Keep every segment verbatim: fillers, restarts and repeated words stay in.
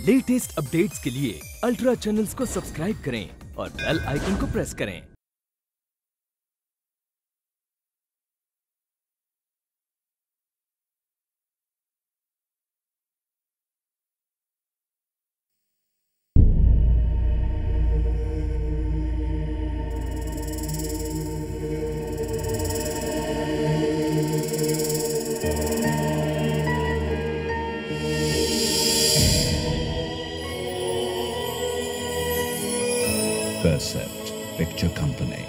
Latest updates के लिए ultra channels को सब्सक्राइब करें और बेल आइकन को प्रेस करें। Percept Picture Company.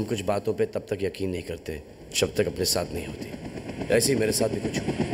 हम कुछ बातों पे तब तक यकीन नहीं करते जब तक अपने साथ नहीं होती। ऐसे ही मेरे साथ भी कुछ हुआ।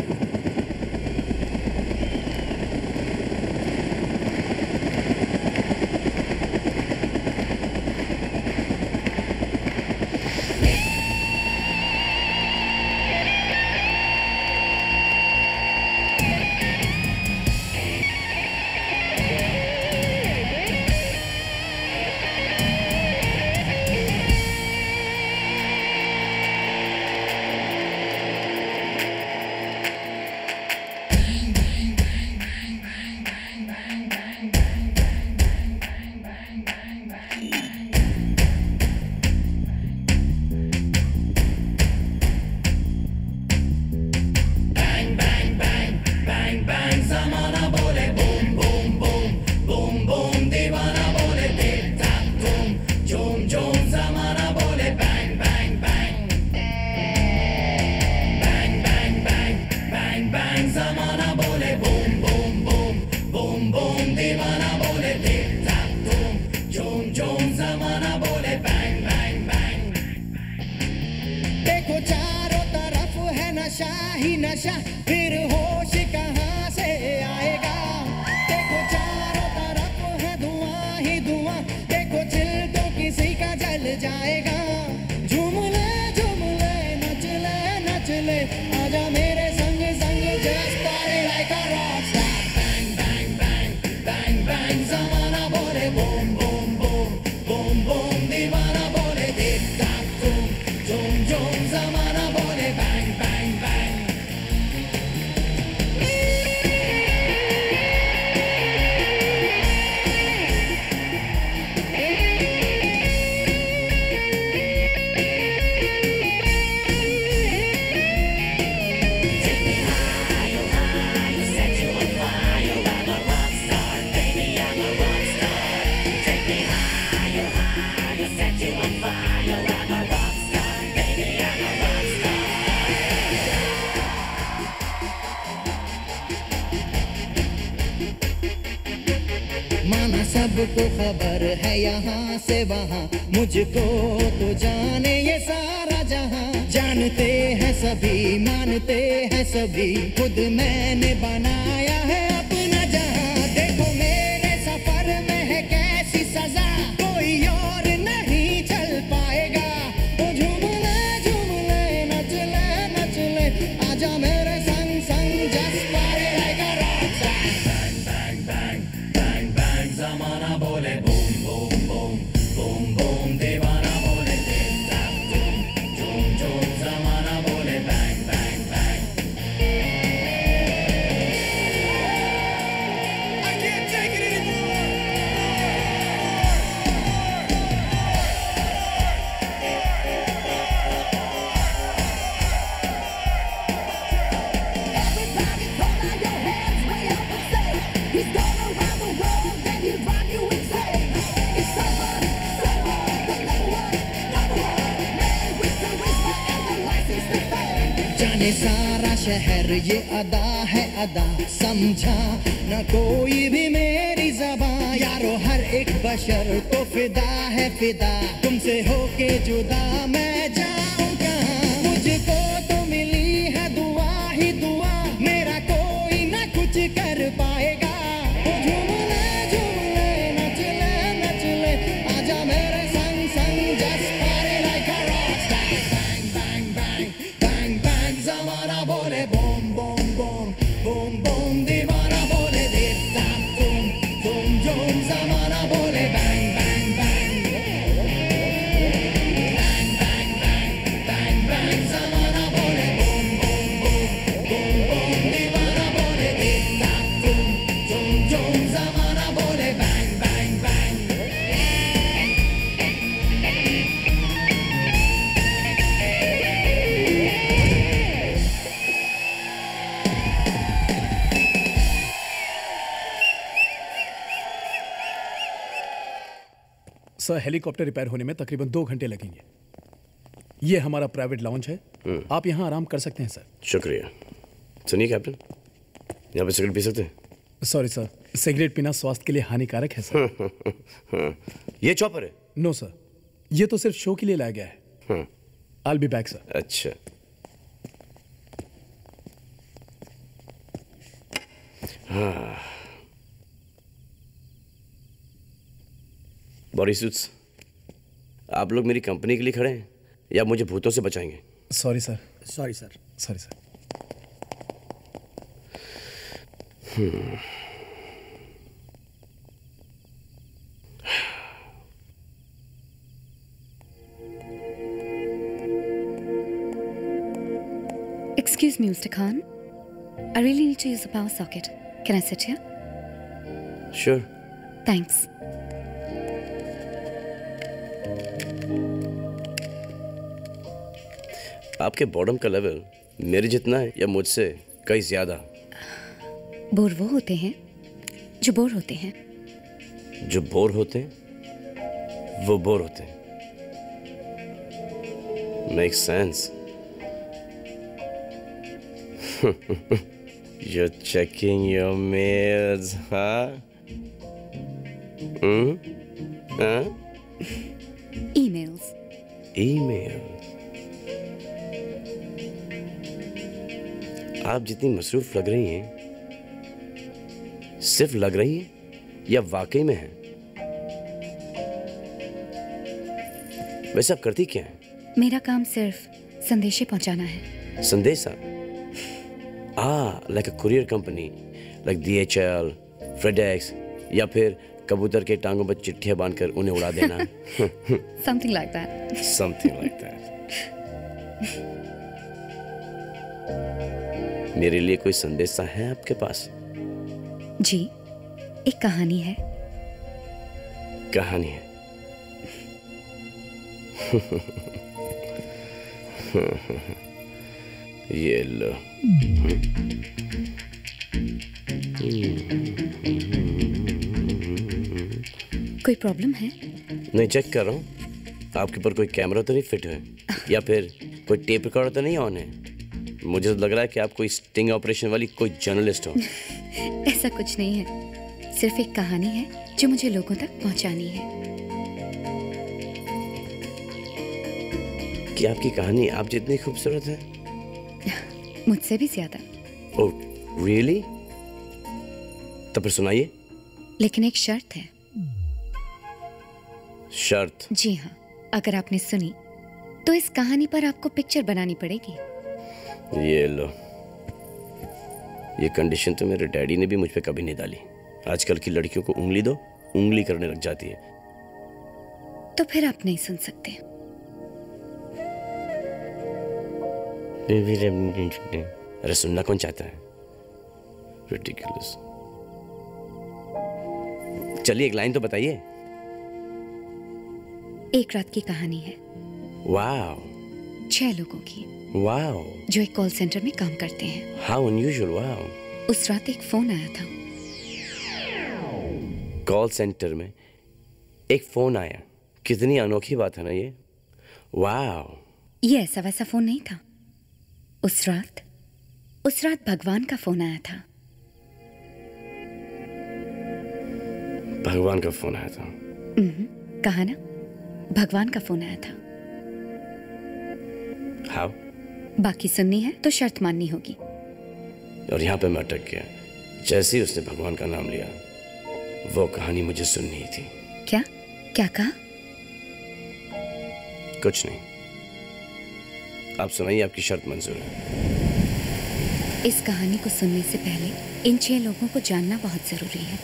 सबको खबर है यहाँ से वहाँ, मुझको तो जाने ये सारा जहाँ। जानते हैं सभी, मानते हैं सभी, खुद मैंने बनाया है अपना जहाँ। देखो मेरे सफर में है कैसी सजा, कोई और नहीं चल पाएगा। तो झूम ले झूम ले, नच ले नच ले, आजा मेरे संग संग, just party like a rock star. Bang bang bang bang bang, ज़माना बोले boom boom boom, boom boom दीवाना बोले टिक टाक टूम, झूम झूम ज़माना बोले bang bang bang. I can't take it anymore. Everybody hold out your hands way up and say, he's gone around the world and he'll drive you insane. It's Salman, Salman, the number one, number one man with charisma and the license to fame. जाने सारा शहर ये अदा है अदा, समझा न कोई भी मेरी ज़बान। यारो हर एक बशर तो फिदा है फिदा, तुमसे होके जुदा मैं जाऊं कहाँ। मुझको तो मिली है दुआ ही दुआ, मेरा कोई ना कुछ कर पाएगा। तो झूम ले झूम ले, नच ले नच ले, आजा मेरे संग संग, just party like a rock star. Bang bang bang bang bang, ज़माना बोले boom boom boom, boom boom दीवाना बोले टिक टाक टूम, झूम झूम ज़माना बोले bang bang bang. Bang bang bang bang bang, ज़माना बोले boom boom boom, boom boom दीवाना बोले टिक टाक टूम, झूम झूम ज़माना बोले bang bang bang. Sir, helicopter repair होने में तकरीबन दो घंटे लगेंगे। ये हमारा प्राइवेट लाउंज है, आप यहाँ आराम कर सकते हैं सर। शुक्रिया। सुनिए कैप्टन, यहाँ पे सिगरेट पी सकते हैं? सॉरी सर, सिगरेट पीना स्वास्थ्य के लिए हानिकारक है सर। ये चॉपर है? नो सर, ये तो सिर्फ शो के लिए लाया गया है। हम्म। I'll be back, sir. अच्छा। हाँ। बॉडी सूट्स, आप लोग मेरी कंपनी के लिए खड़े हैं या मुझे भूतों से बचाएंगे? Sorry sir. Sorry sir. Sorry sir. Hmm. Excuse me, Mister Khan. I really need to use the power socket. Can I sit here? Sure. Thanks. आपके बॉडम का लेवल मेरे जितना है या मुझसे कहीं ज्यादा? बोर वो होते हैं जो बोर होते हैं। जो बोर होते हैं वो बोर होते हैं। Makes sense. You're checking your mails, huh? Hmm? Huh? Emails. Email. आप जितनी मसरूफ लग रही हैं, सिर्फ लग रही हैं या वाकई में हैं? वैसे आप करती क्या हैं? मेरा काम सिर्फ संदेशे पहुंचाना है। संदेशा? Ah, like a courier company, like D H L, FedEx, या फिर कबूतर के टांगों पर चिट्ठियां बांधकर उन्हें उड़ा देना। Something like that. Something like that. मेरे लिए कोई संदेशा है आपके पास? जी, एक कहानी है। कहानी है। ये लो। कोई प्रॉब्लम है? नहीं, चेक कर रहा हूँ आपके ऊपर कोई कैमरा तो नहीं फिट है या फिर कोई टेप रिकॉर्डर तो नहीं ऑन है। मुझे तो लग रहा है कि आप कोई स्टिंग ऑपरेशन वाली कोई जर्नलिस्ट हो। ऐसा कुछ नहीं है, सिर्फ एक कहानी है जो मुझे लोगों तक पहुंचानी है। कि आपकी कहानी आप जितनी खूबसूरत है? मुझसे भी ज्यादा। Oh, really? तो फिर सुनाइए। लेकिन एक शर्त है। शर्त? जी हाँ, अगर आपने सुनी तो इस कहानी पर आपको पिक्चर बनानी पड़ेगी। ये लो। ये कंडीशन तो मेरे डैडी ने भी मुझ पे कभी नहीं डाली। आजकल की लड़कियों को उंगली दो, उंगली करने लग जाती है। तो फिर आप नहीं सुन सकते। अरे सुनना कौन चाहता है? Ridiculous. चलिए एक लाइन तो बताइए। एक रात की कहानी है। वाओ। छह लोगों की। वाओ। जो एक कॉल सेंटर में काम करते हैं। How unusual, wow. उस रात एक फोन आया था। कॉल सेंटर में एक फोन आया। कितनी अनोखी बात है ना ये। वाओ। ये ऐसा वैसा फोन नहीं था। उस रात उस रात भगवान का फोन आया था। भगवान का फोन आया था? कहा ना, भगवान का फोन आया था। How? बाकी सुननी है तो शर्त माननी होगी। और यहाँ पे मैं अटक गया। जैसे ही उसने भगवान का नाम लिया, वो कहानी मुझे सुननी थी। क्या क्या कहा? कुछ नहीं। आप सुनाइए, आपकी शर्त मंजूर है। इस कहानी को सुनने से पहले इन छह लोगों को जानना बहुत जरूरी है।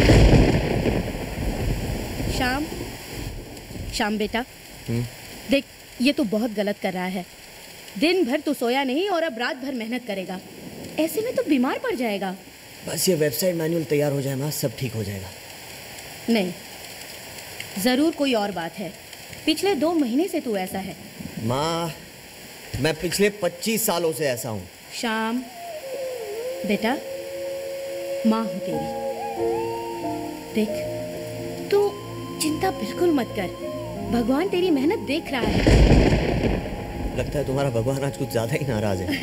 श्याम, श्याम बेटा, देख ये तो बहुत गलत कर रहा है। दिन भर तो सोया नहीं और अब रात भर मेहनत करेगा। ऐसे में तो बीमार पड़ जाएगा। बस ये वेबसाइट मैनुअल तैयार हो जाए माँ, सब ठीक हो जाएगा। नहीं, जरूर कोई और बात है। पिछले दो महीने से तू ऐसा है। माँ, मैं पिछले पच्चीस सालों से ऐसा हूँ। श्याम बेटा, माँ हूँ तेरी। देख, तू चिंता बिल्कुल मत कर। भगवान तेरी मेहनत देख रहा है। लगता है तुम्हारा भगवान आज कुछ ज्यादा ही नाराज है।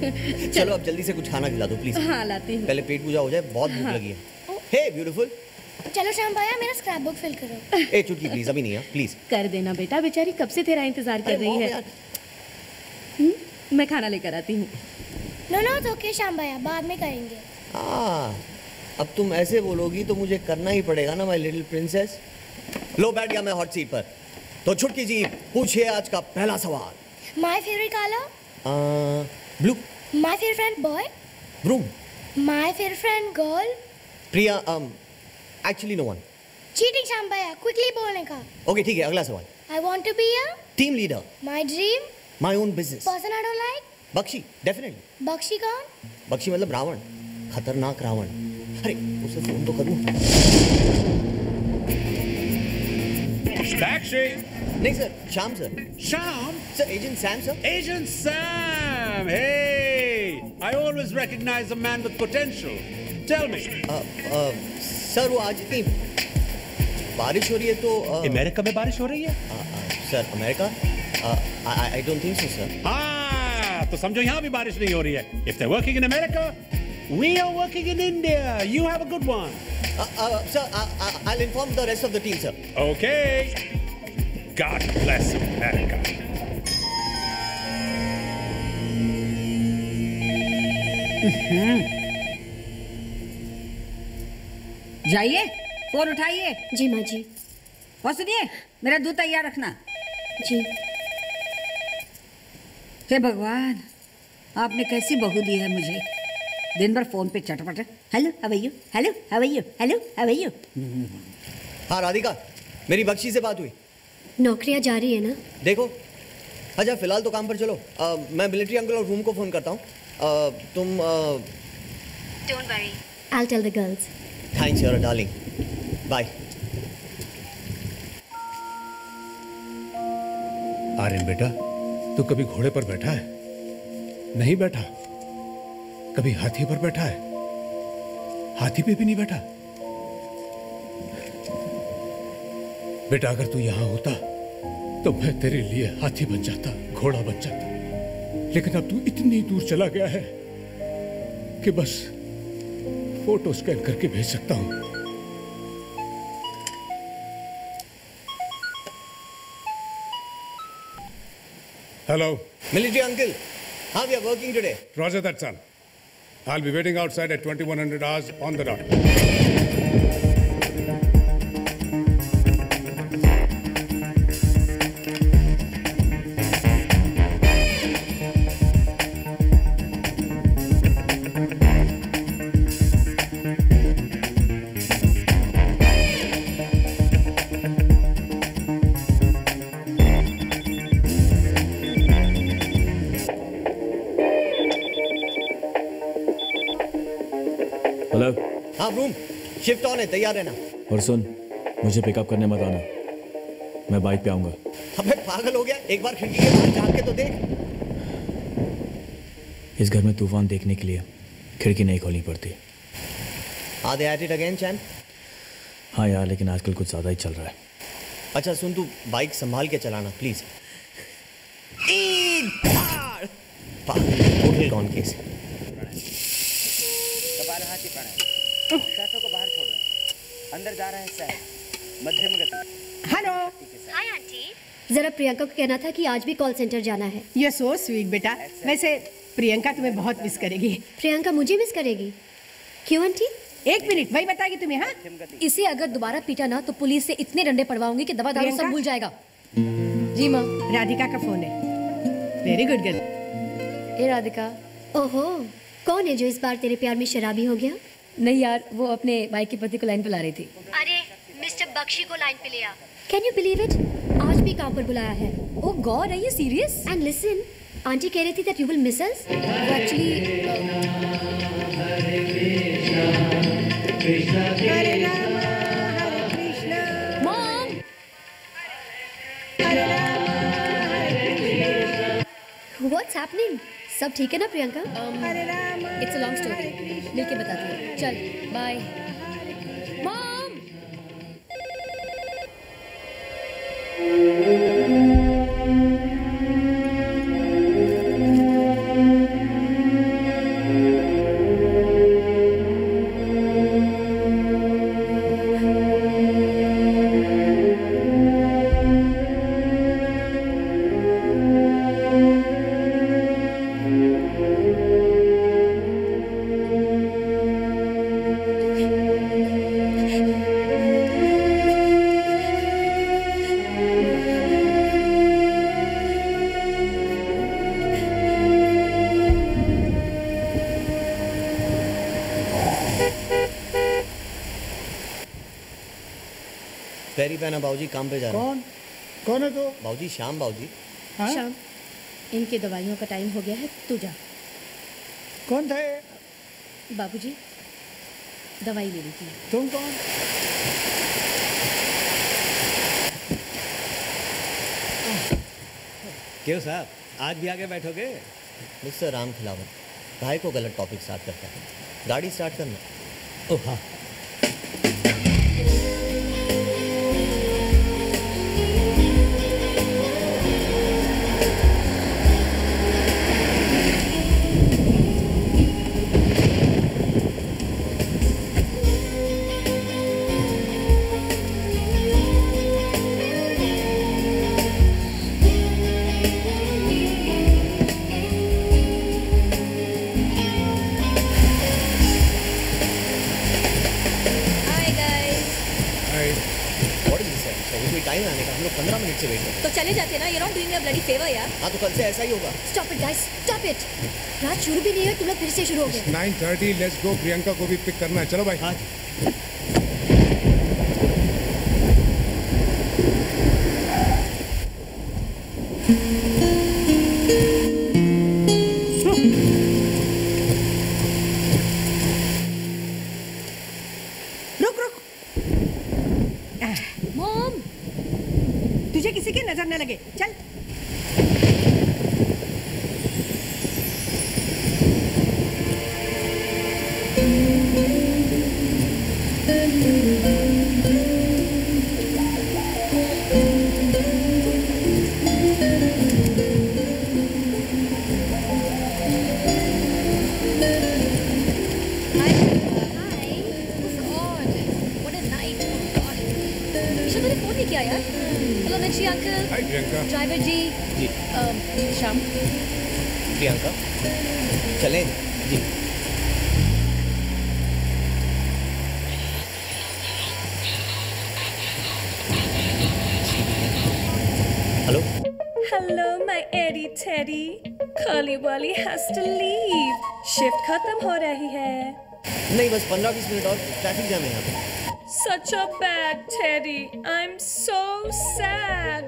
चलो अब जल्दी से कुछ खाना खिला दो प्लीज। हाँ, लाती हूँ। पहले पेट पूजा हो जाए, बहुत भूख हाँ। लगी है। हे ब्यूटीफुल, चलो श्याम भैया मेरा स्क्रैप बुक फिल करो। ए चुटकी प्लीज, अभी नहीं है प्लीज। कर देना बेटा, बेचारी कब से तेरा इंतजार कर रही है। हम्म, मैं खाना लेकर आती हूँ। नो नो तो ओके श्याम भैया, बाद में करेंगे। हाँ, अब तुम ऐसे बोलोगी तो मुझे करना ही पड़ेगा ना माय लिटिल प्रिंसेस। लो बैठ गया मैं हॉट सीट पर। तो छुटकी जी पूछिए आज का पहला सवाल। My favourite colour? Blue. My favourite friend boy? Vroom. My favourite friend girl? Priya, um, actually no one. Cheating Shyam भैया, क्विकली बोलने का। ओके ठीक है, अगला सवाल। I want to be a team leader. my dream My own business. person I don't like. Bakshi, definitely. Bakshi कौन? बख्शी मतलब रावण, खतरनाक रावण। अरे उसे फोन तो करूँ। Taxi. नहीं sir, Shyam sir. Shyam. Sir agent Sam sir. Agent Sam. Hey, I always recognize a man with potential. Tell me. uh, uh, sir वो आज इतनी बारिश हो रही है तो uh, अमेरिका में बारिश हो रही है? uh, uh, sir America? I don't think so sir. हाँ, तो समझो यहाँ भी बारिश नहीं हो रही है. If they're working in America, we are working in India. You have a good one. Uh, uh, sir, uh, uh, I'll inform the rest of the team, sir. Okay. God bless America. जाइए, phone उठाइए। जी माँ जी। और सुनिए, मेरा दूध तैयार रखना। जी। हे भगवान, आपने कैसी बहू दी है मुझे। दिन भर फोन पे चटपट। Hello how are you, hello how are you, hello how are you. हाँ राधिका, मेरी बख्शी से बात हुई। नौकरियाँ जा रही है ना? देखो, अच्छा फिलहाल तो काम पर चलो। uh, मैं मिलिट्री अंकल और रूम को फोन करता हूँ। uh, तुम don't worry, I'll tell the girls. Thanks your darling, bye. Aryan बेटा, तू कभी घोड़े पर बैठा है? नहीं बैठा। कभी हाथी पर बैठा है? हाथी पे भी नहीं बैठा। बेटा अगर तू यहां होता तो मैं तेरे लिए हाथी बन जाता, घोड़ा बन जाता। लेकिन अब तू इतनी दूर चला गया है कि बस फोटो स्कैन करके भेज सकता हूं। हेलो मिलिट्री अंकल, हाँ we are working today. Roger that, son. I'll be waiting outside at twenty-one hundred hours on the dot. Hello. हाँ रूम, शिफ्ट ऑन है, तैयार रहना। और सुन, मुझे पिकअप करने मत आना, मैं बाइक पे आऊंगा। अबे पागल हो गया, एक बार खिड़की के बाहर झांक के तो देख। इस घर में तूफान देखने के लिए खिड़की नहीं खोलनी पड़ती। Are they at it again, Chan? हाँ यार, लेकिन आजकल कुछ ज्यादा ही चल रहा है। अच्छा सुन, तू बाइक संभाल के चलाना प्लीज। Total gone case. को बाहर छोड़ रहे हैं, अंदर जा रहे हैं सर, मध्यम गति। हेलो। Hi aunty. जरा प्रियंका को कहना था कि आज भी कॉल सेंटर जाना है। ये सो स्वीट बेटा। वैसे प्रियंका तुम्हें बहुत मिस करेगी। प्रियंका मुझे मिस करेगी? क्यों आंटी? एक मिनट, वही बताएगी तुम्हें। हाँ, इसे अगर दोबारा पीटा ना तो पुलिस से इतने डंडे पड़वाऊंगी कि दवा दारू सब भूल जाएगा। जी माँ। राधिका का फोन है। Very good girl. ए राधिका। ओहो, कौन है जो इस बार तेरे प्यार में शराबी हो गया? नहीं यार, वो अपने भाई के पति को लाइन पे ला रही थी। अरे मिस्टर बख्शी को लाइन पे ले आ। कैन यू बिलीव इट, आज भी काम पर बुलाया है। Oh god, are you serious? And listen, aunty कह रही थी that you will miss us. Actually Hare Ram Hare Krishna. Mom, Hare Ram Hare Krishna. What's happening? सब ठीक है ना Priyanka? Hare Ram. It's a long story, मिलके बताती हूँ। चल बाय। मॉम। पैरी पहना बाबूजी, काम पे जा रहा हूँ। कौन कौन है तो? बाबूजी श्याम बाबूजी। हाँ? श्याम, इनके दवाइयों का टाइम हो गया है, तू जा। कौन था ये? बाबूजी, दवाई ले लीजिए। तुम कौन? क्यों साहब, आज भी आगे बैठोगे? मिस्टर राम खिलावन, भाई को गलत टॉपिक स्टार्ट करता है। गाड़ी स्टार्ट करना। ओह हाँ। तो चले जाते ना, you're not doing me a bloody favor यार। हाँ तो कल से ऐसा ही होगा। Stop it guys, stop it। रात शुरू भी नहीं है, तुम लोग फिर से शुरू हो गए। Nine thirty, let's go. Priyanka को भी पिक करना है, चलो भाई। हाँ। रुक रुक। मॉम, तुझे किसी की नजर न लगे, चल। ड्राइवर जी। जी। श्याम। प्रियंका, चलें जी। Hello. Hello, my Eddie Teddy. Curly Wally has to leave. Shift खत्म हो रही है। नहीं, बस पंद्रह बीस मिनट और, ट्रैफिक जाम है यहाँ पे। Such a bad Teddy. I'm so sad.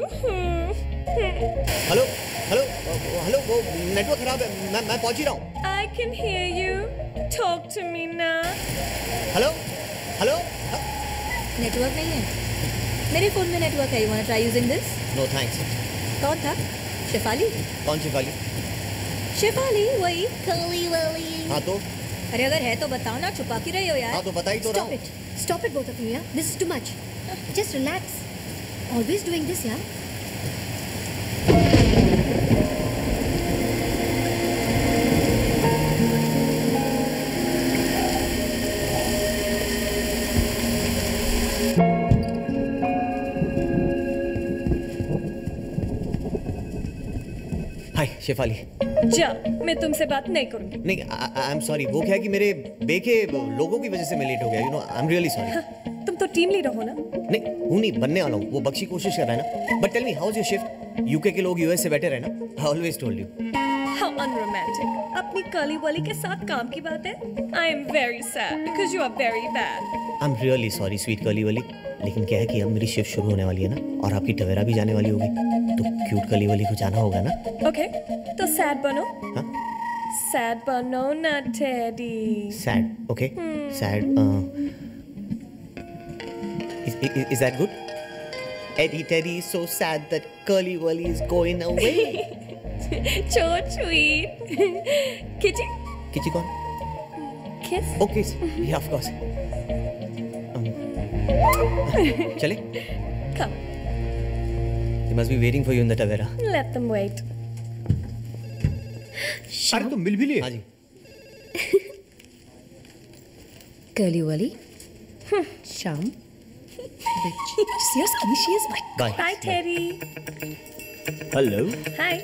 Hello hello hello, वो नेटवर्क खराब है, मैं मैं पहुंच ही रहा हूँ। I can hear you. Talk to me now. Hello hello. Network नहीं है। मेरे फोन में नेटवर्क है। You wanna try using this? No thanks. कौन था? शेफाली? कौन शेफाली? शेफाली, वही कर्ली वाली। हाँ तो? अरे अगर है तो बताओ ना, छुपा क्यों रहे हो यार? हाँ तो बता ही तो रहा हूँ। Stop it. Stop it both of you, yeah? This is too much. Just relax. Always doing this, yeah? हाय शेफाली। जा, मैं तुमसे बात नहीं करूंगी। नहीं, आई एम सॉरी। वो क्या है कि मेरे बेके लोगों की वजह से मैं लेट हो गया। You know, I am really sorry. तुम तो टीम लीडर हो ना? नहीं हूँ, नहीं बनने वाला हूँ। वो बख्शी कोशिश कर रहा है ना। But tell me, how is your shift? UK के लोग यूएस से बेटर है ना? I always told you. How unromantic. अपनी कर्ली वाली के साथ काम की बात है। I am very sad because you are very bad. I am really sorry sweet Curly Wally. लेकिन क्या है कि अब मेरी शिफ्ट शुरू होने वाली है ना, और आपकी टवेरा भी जाने वाली होगी, तो क्यूट कर्ली वाली को जाना होगा ना। ओके, तो सैड बनो। हाँ? सैड बनो ना Teddy. Sad, okay. Sad. Is that good? Eddie Teddy is so sad that Curly Wally is going away. So sweet. Kitty? Kitty कौन? Kiss? Oh, kiss. Yeah, of course. Um, चले? Come. They must be waiting for you in the Tavera. Let them wait. अरे तुम मिल भी लिए? हाँ जी। Curly Wally? Shyam? Just your skinny, she is white. Bye. Bye, Teddy. Hello. Hi.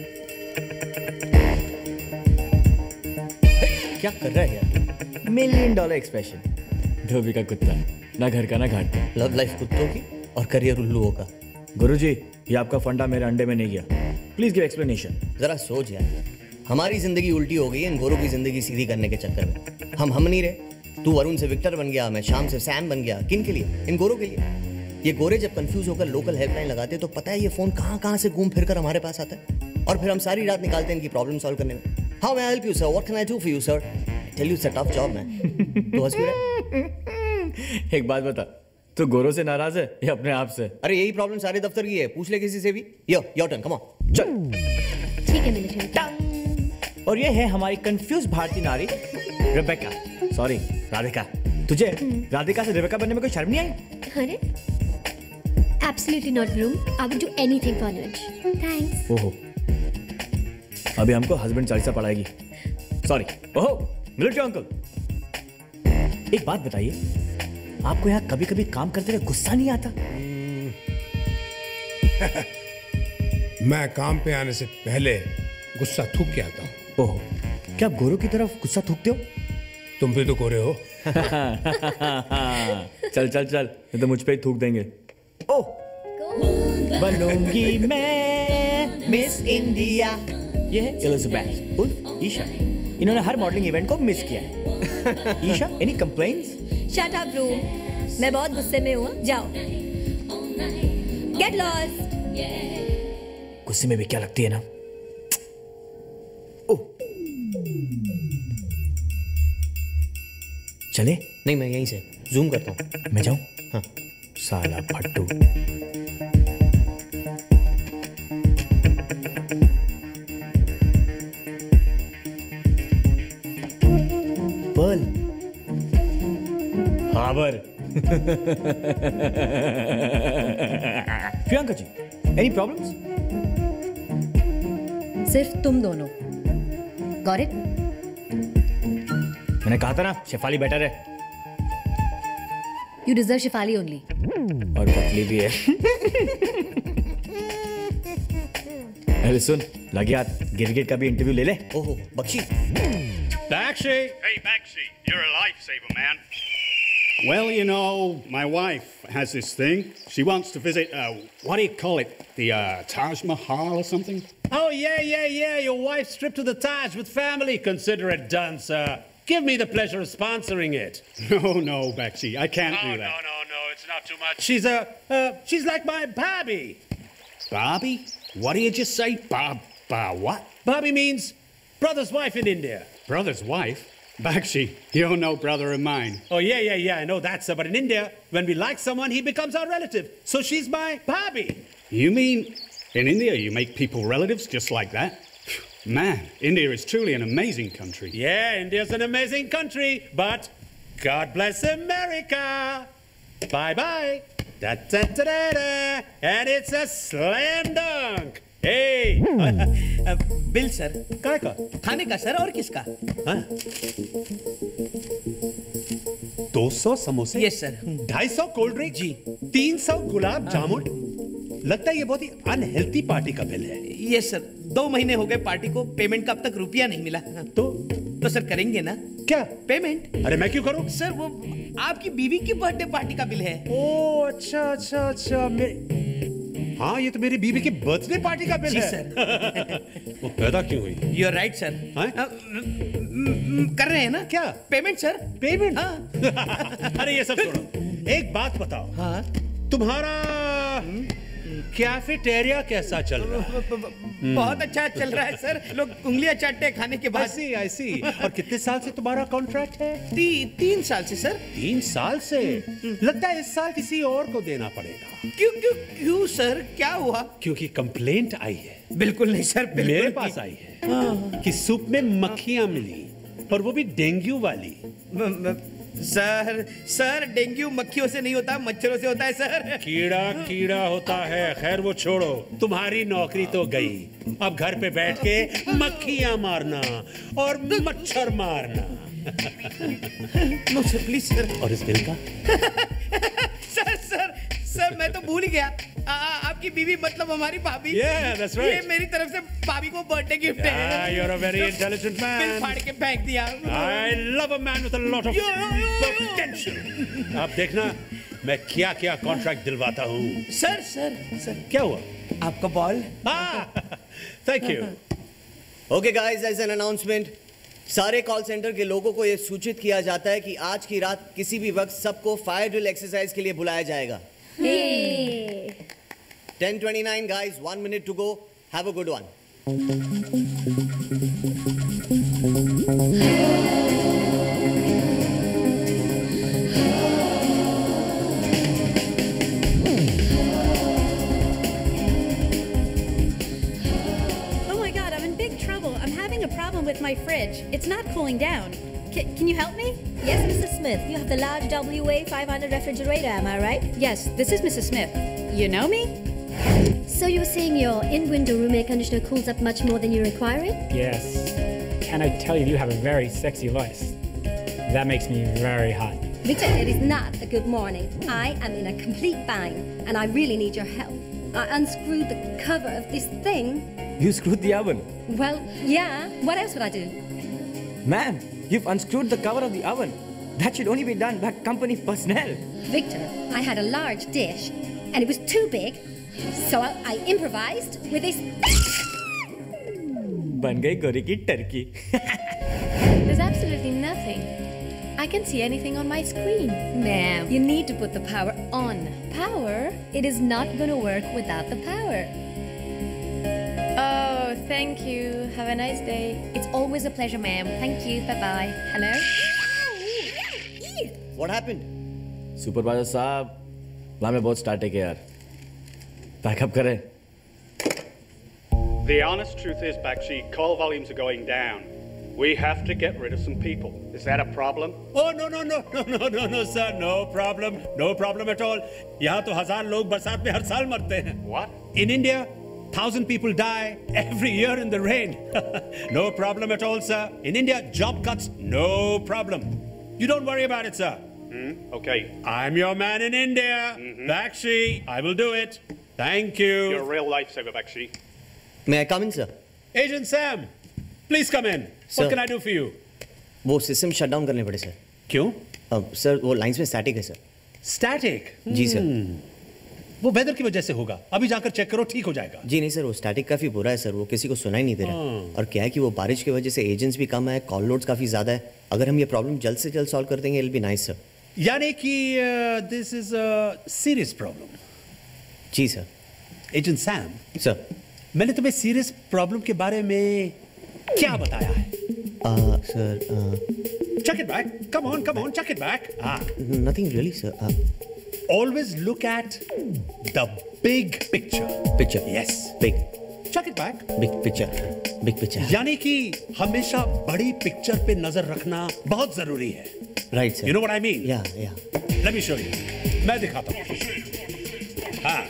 क्या कर रहा है यार? Million dollar expression. धोबी का कुत्ता, ना घर का ना घाट का। लव लाइफ कुत्तों की और करियर उल्लुओं का। गुरुजी, ये आपका फंडा मेरे अंडे में नहीं गया। Please give explanation. जरा सोच यार, हमारी जिंदगी उल्टी हो गई है इन गोरों की जिंदगी सीधी करने के चक्कर में। हम हम नहीं रहे। तू वरुण से विक्टर बन गया, मैं श्याम से सैम बन गया। किन के लिए? इन गोरों के लिए। ये गोरे जब कंफ्यूज होकर लोकल हेल्पलाइन लगाते हैं तो पता है ये फोन कहाँ कहाँ से घूम फिर कर हमारे पास आता है और फिर हम सारी रात निकालते हैं इनकी प्रॉब्लम सॉल्व करने में। How may I help you sir, what can I do for you sir? Tell you it's a tough job man. तो हंस क्यों रहा? एक बात बता, तू गोरों से नाराज है या अपने आप से? अरे यही प्रॉब्लम सारे दफ्तर की है, पूछ ले किसी से भी। Yo your turn, come on. चल। ठीक है मैनेजर। और ये है हमारी कंफ्यूज भारतीय नारी रेबेका, सॉरी राधिका। तुझे राधिका से रेबेका बनने में कोई शर्म नहीं आई? अरे absolutely not Vroom, I would do anything for Anuj. Thanks. ओहो, अभी हमको हस्बैंड चालीसा पढ़ाएगी। सॉरी। ओहो मिलिट्री अंकल, एक बात बताइए, आपको यहाँ कभी कभी काम करते हुए गुस्सा नहीं आता? मैं काम पे आने से पहले गुस्सा थूक के आता हूँ। ओह, क्या आप गोरों की तरफ गुस्सा थूकते हो? तुम भी तो गोरे हो। चल चल चल, ये तो मुझ पे ही थूक देंगे। ओह, बनूंगी मैं मिस इंडिया। ये है एलिजाबेथ उर्फ ईशा, इन्होंने हर मॉडलिंग इवेंट को मिस किया है। Isha, any complaints? Shut up Vroom, मैं बहुत गुस्से में हूँ, जाओ। Get lost. गुस्से में भी क्या लगती है ना। ओह, चले? नहीं, मैं यहीं से जूम करता हूँ। मैं जाऊँ? हाँ। साला फट्टू। पर्ल। हावर। Priyanka ji, any problems? सिर्फ तुम दोनों। Got it? मैंने कहा था ना, शेफाली बेटर है। You deserve Shefali only. और पतली भी है। अरे सुन, लगे हाथ, गिरगिट का भी इंटरव्यू ले ले। ओहो, Bakshi. Bakshi! Hey, Bakshi, you're a lifesaver, man. Well, you know, my wife has this thing. She wants to visit, uh, what do you call it? The uh, Taj Mahal or something? Oh, yeah, yeah, yeah. Your wife's trip to the Taj with family. Consider it done, sir. Give me the pleasure of sponsoring it. No, no, Bakshi, I can't No, do that. no, no, no, it's not too much. She's a, uh, she's like my Bobby. Bobby? What do you just say? Bob, Bob, what? Bobby means brother's wife in India. Brother's wife? Bakshi, you're no brother of mine. Oh, yeah, yeah, yeah, I know that, sir. But in India, when we like someone, he becomes our relative. So she's my Bobby. You mean in India you make people relatives just like that? Man, India is truly an amazing country. Yeah, India's an amazing country, but God bless America. Bye-bye. Da-da-da-da-da. And it's a slam dunk. Hey! Bill sir. काय का? खाने का sir, और किसका? हाँ? दो सौ समोसे? Yes sir. ढाई सौ कोल्ड ड्रिंक? जी। तीन सौ गुलाब जामुन? लगता है ये बहुत ही अनहेल्थी पार्टी का बिल है। यस सर, दो महीने हो गए पार्टी को, पेमेंट का अब तक रुपया नहीं मिला। तो तो सर करेंगे ना? क्या? पेमेंट। अरे मैं क्यों करूं? सर वो आपकी बीवी की बर्थडे पार्टी का बिल है। ओह अच्छा अच्छा अच्छा, मेरे हाँ ये तो मेरी बीवी की बर्थडे पार्टी का बिल है। सर। वो पैदा क्यों हुई? You are right sir. कर रहे हैं ना? क्या? Payment sir. पेमेंट? हाँ। अरे ये सब छोड़ो, एक बात बताओ। हाँ? तुम्हारा कैफेटेरिया कैसा चल रहा है? बहुत अच्छा चल रहा है सर, लोग उंगलियां चाटते हैं खाने के बाद। ऐसी ऐसी। और कितने साल से तुम्हारा कॉन्ट्रैक्ट है? ती, तीन साल से सर। तीन साल से? लगता है इस साल किसी और को देना पड़ेगा। क्यों क्यों क्यों सर, क्या हुआ? क्योंकि कंप्लेंट आई है। बिल्कुल नहीं सर, बिल्कुल मेरे पास आई है कि सूप में मक्खियां मिली, और वो भी डेंगू वाली। सर सर डेंगू मक्खियों से नहीं होता, मच्छरों से होता है सर। कीड़ा कीड़ा होता है। खैर वो छोड़ो, तुम्हारी नौकरी तो गई, अब घर पे बैठ के मक्खियां मारना और मच्छर मारना। No sir please sir. और इस बिल का? सर सर सर मैं तो भूल ही गया, आ, आपकी बीवी मतलब हमारी भाभी। Yeah, that's right. ये मेरी तरफ से भाभी को बर्थडे गिफ्ट है। Yeah, you're a very intelligent man. Bill फाड़ के फेंक दिया। I love a man with a lot of potential. अब देखना मैं क्या क्या कॉन्ट्रैक्ट दिलवाता हूँ। सर सर सर क्या हुआ? आपका ball. Thank you. Okay guys, as an announcement, सारे कॉल सेंटर के लोगों को यह सूचित किया जाता है कि आज की रात किसी भी वक्त सबको फायर ड्रिल एक्सरसाइज के लिए बुलाया जाएगा। Hey. ten twenty-nine guys, one minute to go. Have a good one. Oh my god, I'm in big trouble. I'm having a problem with my fridge. It's not cooling down. C- can you help me? Yes, Missus Smith. You have the large W A five hundred refrigerator, am I right? Yes, this is Missus Smith. You know me? So you were saying your in-window room air conditioner cools up much more than you require it? Yes. And I tell you, you have a very sexy voice. That makes me very hot. Victor, it is not a good morning. I am in a complete bind, and I really need your help. I unscrewed the cover of this thing. You screwed the oven. Well, yeah. What else would I do? Ma'am, you've unscrewed the cover of the oven. That should only be done by company personnel. Victor, I had a large dish, and it was too big, so I, I improvised with this. बन गई गोरी की turkey. There's absolutely nothing. I can see anything on my screen. Ma'am, you need to put the power on. Power? It is not going to work without the power. Oh, thank you. Have a nice day. It's always a pleasure, ma'am. Thank you. Bye-bye. Hello? What happened? Supervisor साहब, वहाँ में बहुत स्टार्टिक है यार. Backup करें. The honest truth is, Bakshi, call volumes are going down. We have to get rid of some people. Is that a problem? Oh, no, no, no, no, no, no, no, sir. No problem. No problem at all. यहाँ तो हजार लोग बरसात में हर साल मरते हैं. What? In India, thousand people die every year in the rain. No problem at all, sir. In India, job cuts, no problem. You don't worry about it, sir. Hmm? Okay. I'm your man in India. Mm-hmm. Bakshi, I will do it. Thank you. You're a real lifesaver, Bakshi. May I come in, sir? Agent Sam, please come in. Sir. What can I do for you? वो system shut down करने पड़े sir. क्यों? Sir वो lines में static है sir. Static? जी sir. वो weather की वजह से होगा. अभी जाकर चेक करो, ठीक हो जाएगा. जी नहीं सर, वो स्टैटिक काफी बुरा है सर. वो किसी को सुनाई नहीं दे रहा. और क्या है कि वो बारिश की वजह से एजेंट्स भी कम है, कॉल लोड्स काफी ज्यादा है. अगर हम ये प्रॉब्लम जल्द से जल्द सॉल्व कर देंगे, it will be nice sir. यानी कि this is a serious problem. जी सर. Agent Sam. सर. मैंने तुम्हें सीरियस प्रॉब्लम के बारे में क्या बताया है? Uh, sir, uh, chuck it back. Come on, come on, chuck it back. Ah. Nothing really, sir. Uh, Always look at the big picture. Picture. Yes. Big. Chuck it back. Big picture. Big picture. यानी कि हमेशा बड़ी picture पे नजर रखना बहुत जरूरी है. Right, sir. You know what I mean? Yeah, yeah. Let me show you. मैं दिखाता हूँ. हाँ.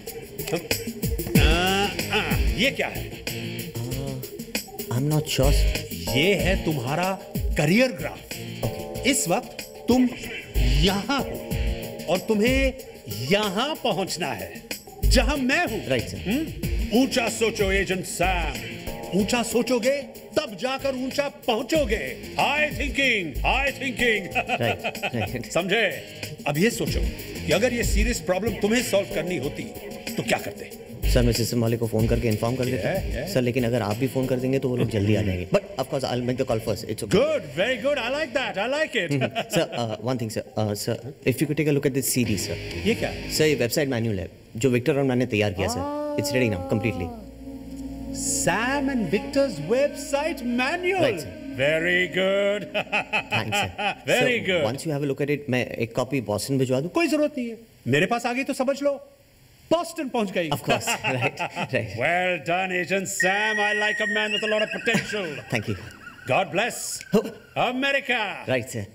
आ, आ, ये क्या है? I'm not sure. ये है तुम्हारा करियर ग्राफ. okay. इस वक्त तुम यहाँ हो और तुम्हें यहाँ पहुंचना है जहां मैं हूं. Right sir. ऊंचा सोचो एजेंट सैम. ऊंचा सोचोगे तब जाकर ऊंचा पहुंचोगे. High thinking, high thinking. Right. समझे? अब ये सोचो कि अगर ये सीरियस प्रॉब्लम तुम्हें सॉल्व करनी होती तो क्या करते? सर मैं सिस्टम वाले को फोन करके इन्फॉर्म कर देता हूं. yeah, yeah. सर लेकिन अगर आप भी फोन कर देंगे तो वो लोग जल्दी आ जाएंगे. But of course I will make the call first. It's okay. Good, very good. I like that. I like it. Sir one thing sir. Sir if you could take a look at this CD sir. ये क्या? Sir ये website manual है जो Victor और मैंने तैयार किया sir. It's ready now completely. Sam and Victor's website manual. Right, sir. Very good. Thanks sir. Very so, good. Once you have a look at it, मैं एक कॉपी बॉस्टन भिजवा दूं? कोई जरूरत नहीं है. मेरे पास आ गई तो समझ लो बॉस्टन पहुंच गई. Of course. Right. Right. Well done, Agent Sam. I like a man with a lot of potential. Thank you. God bless America. Right, sir.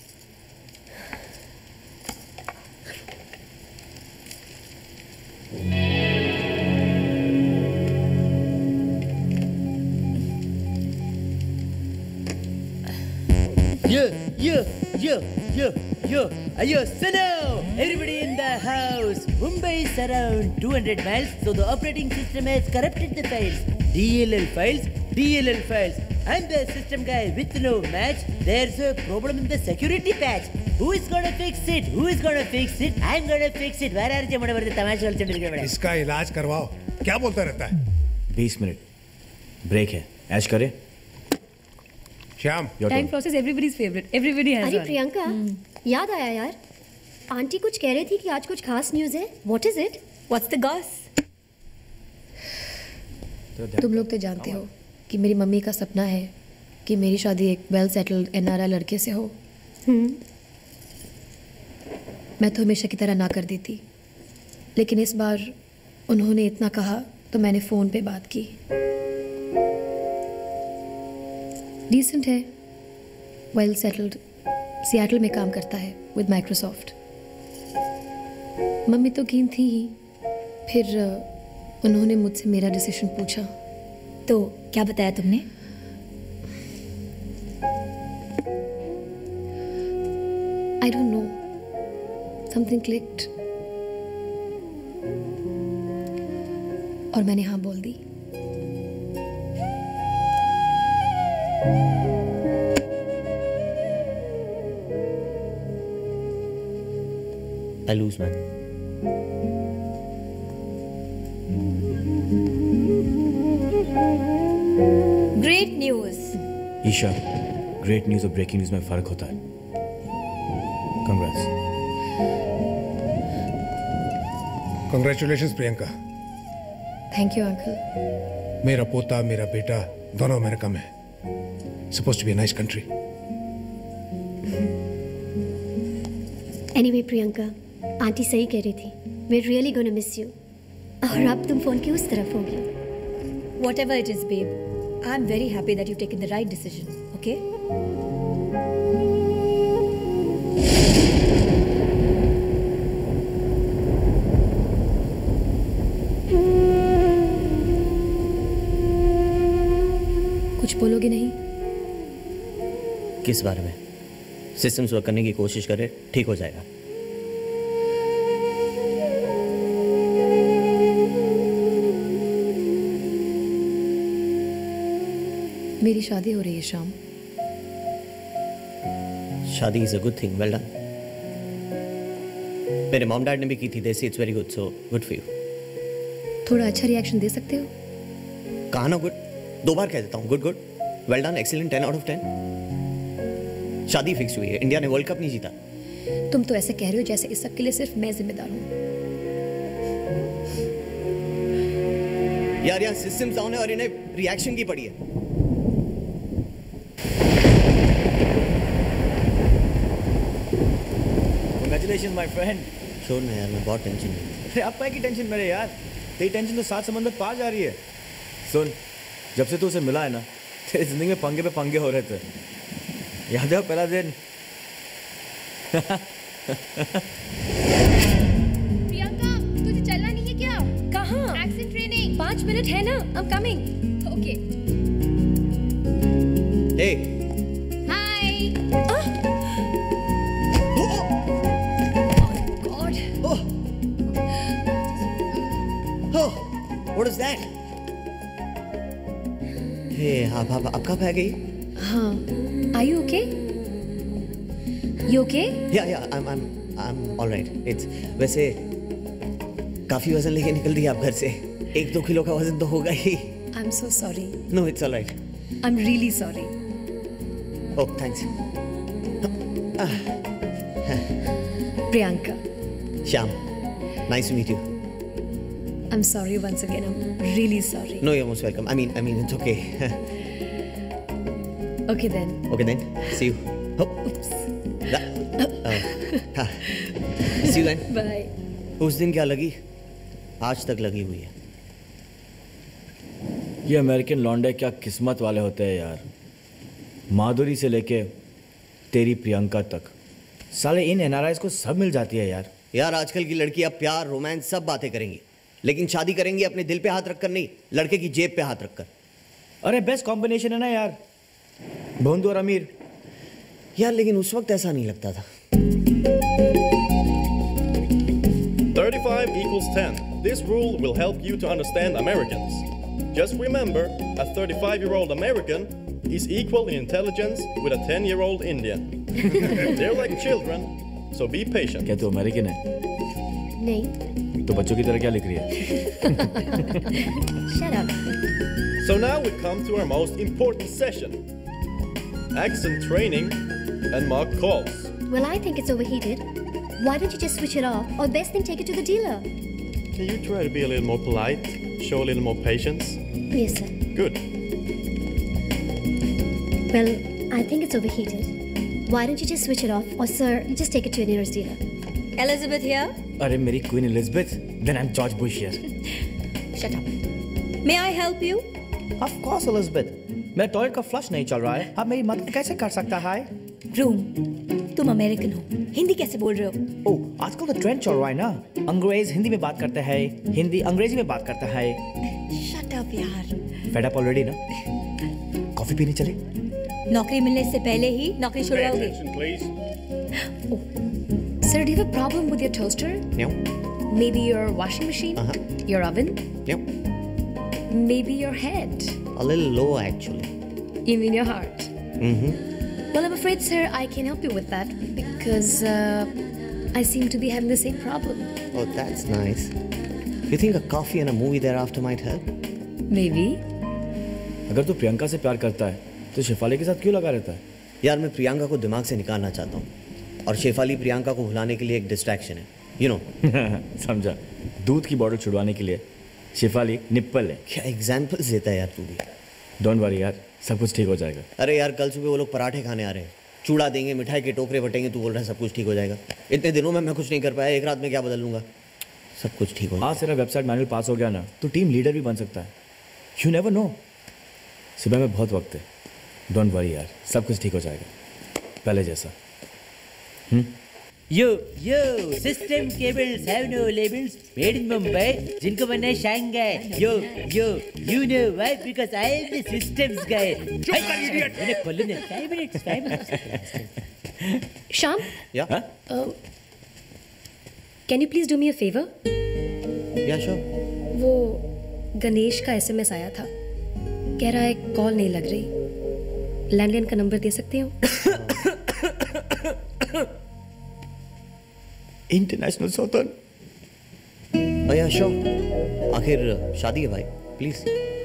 Yeah, yeah, yeah, yeah, yeah. Ayo, Sinha! Everybody in the house. Mumbai is around two hundred miles, so the operating system has corrupted the files. D L L files, D L L files. I'm the system guy with no match. There's a problem in the security patch. Who is gonna fix it? Who is gonna fix it? I'm gonna fix it. Where are you? बड़े बड़े तमाशे वाले चंडीगढ़ में. इसका इलाज करवाओ. क्या बोलता रहता है? बीस मिनट ब्रेक है. ऐश करें. Shyam. Time process everybody's favorite. Everybody has अरे one. प्रियंका, याद आया यार. आंटी कुछ कह रही थी कि आज कुछ खास न्यूज़ है. What is it? What's the goss? तुम लोग तो जानते हो कि मेरी मम्मी का सपना है कि मेरी शादी एक वेल सेटल्ड एनआरआई लड़के से हो. हम्म. मैं तो हमेशा की तरह ना कर देती, लेकिन इस बार उन्होंने इतना कहा तो मैंने फ़ोन पे बात की. डिसेंट है, वेल सेटल्ड, सियाटल में काम करता है विद माइक्रोसॉफ्ट. मम्मी तो कीन थी ही, फिर उन्होंने मुझसे मेरा डिसीजन पूछा. तो क्या बताया तुमने? I don't know, something clicked और मैंने हाँ बोल दी. I lose, man. Great news. Isha, great news और ब्रेकिंग न्यूज़ में फ़र्क होता है. Congrats. Congratulations, Priyanka. Thank you uncle. मेरा पोता, मेरा बेटा दोनों अमेरिका में. Supposed to be a nice country. Anyway, Priyanka, aunty सही कह रही थी. We're really gonna miss you. और अब तुम फोन की उस तरफ होगी. Whatever it is, babe, I'm very happy that you've taken the right decision. Okay? कुछ बोलोगे नहीं? किस बारे में? सिस्टम्स वर्क करने की कोशिश करे, ठीक हो जाएगा. मेरी शादी हो रही है शाम. शादी is a good thing. Well done. मेरे मॉम डैड ने भी की थी. They say it's very good, so good for you. थोड़ा अच्छा रिएक्शन दे सकते हो? कहा ना गुड. दो बार कह देता हूँ. Good good, well done, excellent, ten out of ten. शादी फिक्स हुई है. इंडिया ने वर्ल्ड कप नहीं जीता. तुम तो ऐसे कह रहे हो जैसे इस सब के लिए सिर्फ मैं जिम्मेदार हूँ. यार यहाँ सिस्टम्स डाउन है और इन्हें रिएक्शन की पड़ी है. Congratulations, my friend. छोड़ ना यार, मैं बहुत टेंशन में. अरे आपका की टेंशन मेरे यार. तेरी टेंशन तो सात समंदर पार जा रही है. सुन, जब से तू उसे मिला है ना, तेरी जिंदगी में पंगे पे पंगे हो रहे थे. याद है वो पहला दिन? प्रियंका, तुझे चलना नहीं है क्या? कहाँ? Action training. पाँच मिनट है ना? I'm coming. Okay. Hey. Hi. Ah. What is that? Hey, आप आप आप कब आ गई? हाँ. Are you okay? You okay? Yeah, yeah, I'm I'm I'm all right. It's वैसे काफी वजन लेके निकल दिया आप घर से. एक दो किलो का वजन तो होगा ही. I'm so sorry. No, it's all right. I'm really sorry. Oh, thanks. Priyanka. Shyam. Nice to meet you. I'm sorry once again. I'm really sorry. No, you're most welcome. I mean, I mean, it's okay. Okay then. Okay then. See you. Oh. Oops. Uh, हाँ. See you then. Bye. उस दिन क्या लगी? आज तक लगी हुई है. ये अमेरिकन लौंडे क्या किस्मत वाले होते हैं यार. माधुरी से लेके तेरी प्रियंका तक साले इन एनआरआईज को सब मिल जाती है यार. यार आजकल की लड़कियां प्यार, रोमांस सब बातें करेंगी, लेकिन शादी करेंगी अपने दिल पे हाथ रखकर नहीं, लड़के की जेब पे हाथ रखकर. अरे बेस्ट कॉम्बिनेशन है ना यार, भोंदू और अमीर. यार लेकिन उस वक्त ऐसा नहीं लगता था. thirty-five equals ten. This rule will help you to understand Americans. Just remember, a thirty-five-year-old American is equal in intelligence with a ten-year-old Indian. They're like children, so be patient. क्या तू अमेरिकन है? नहीं. तो बच्चों की तरह क्या लिख रही है? Shut up. So now we come to our most important session. Accent training and mock calls. Well, I think it's overheated. Why don't you just switch it off, or best thing, take it to the dealer? Can you try to be a little more polite? Show a little more patience? Yes, sir. Good. Well, I think it's overheated. Why don't you just switch it off, or sir, just take it to your nearest dealer. Elizabeth here? अरे मेरी Queen Elizabeth. Then I'm George Bush here. Shut up. May I help you? Of course, Elizabeth. मेरा toilet का flush नहीं चल रहा है. आप मेरी मदद कैसे कर सकता है? Vroom, तुम अमेरिकन हो, हिंदी कैसे बोल रहे हो? ओह, आजकल तो ट्रेंड चल रहा है ना. अंग्रेज हिंदी में बात करते हैं, हिंदी अंग्रेजी में बात करता है. Shut up यार. Fed up already ना? कॉफी पीने चले? नौकरी मिलने से पहले ही नौकरी छुड़वाओगे? Sir, do you have a problem with your toaster? No. Maybe your washing machine? Uh-huh. Your oven? No. Maybe your head? A little low, actually. You mean your heart? Mm-hmm. Well, I'm afraid, sir, I can help you with that because uh, I seem to be having the same problem. Oh, that's nice. You think a coffee and a movie thereafter might help? Maybe. अगर तू प्रियंका से प्यार करता है तो शेफाली के साथ क्यों लगा रहता है? यार मैं प्रियंका को दिमाग से निकालना चाहता हूँ और शेफाली प्रियंका को भुलाने के लिए एक डिस्ट्रैक्शन है, you know. समझा. दूध की बॉटल छुड़वाने के लिए शेफाली निप्पल है. क्या एग्जाम्पल्स देता है यार तू भी. डोंट वरी यार, सब कुछ ठीक हो जाएगा. अरे यार कल सुबह वो लोग पराठे खाने आ रहे हैं, चूड़ा देंगे, मिठाई के टोकरे बटेंगे, तू बोल रहा है सब कुछ ठीक हो जाएगा. इतने दिनों में मैं कुछ नहीं कर पाया, एक रात में क्या बदल लूंगा. सब कुछ ठीक हो जाएगा. आज तेरा वेबसाइट मैनुअल पास हो गया ना तो टीम लीडर भी बन सकता है. You never know. सुबह में बहुत वक्त है. डोंट वरी यार, सब कुछ ठीक हो जाएगा पहले जैसा. हम्म. Yo, yo, system cables have no labels, made in Mumbai, जिनको बनना है Shanghai. Yo, yo, you know why? Because I am the systems guy. Chुप कर, idiot. मैंने खोलने दे. Five minutes, five minutes. Shyam? Yeah? Uh, can you please do me a favor? Yeah, sure. वो गणेश का SMS आया था. कह रहा है कॉल नहीं लग रही. लैंडलाइन का नंबर दे सकते हो? इंटरनेशनल सौतन. या श्योर. आखिर शादी है भाई, please.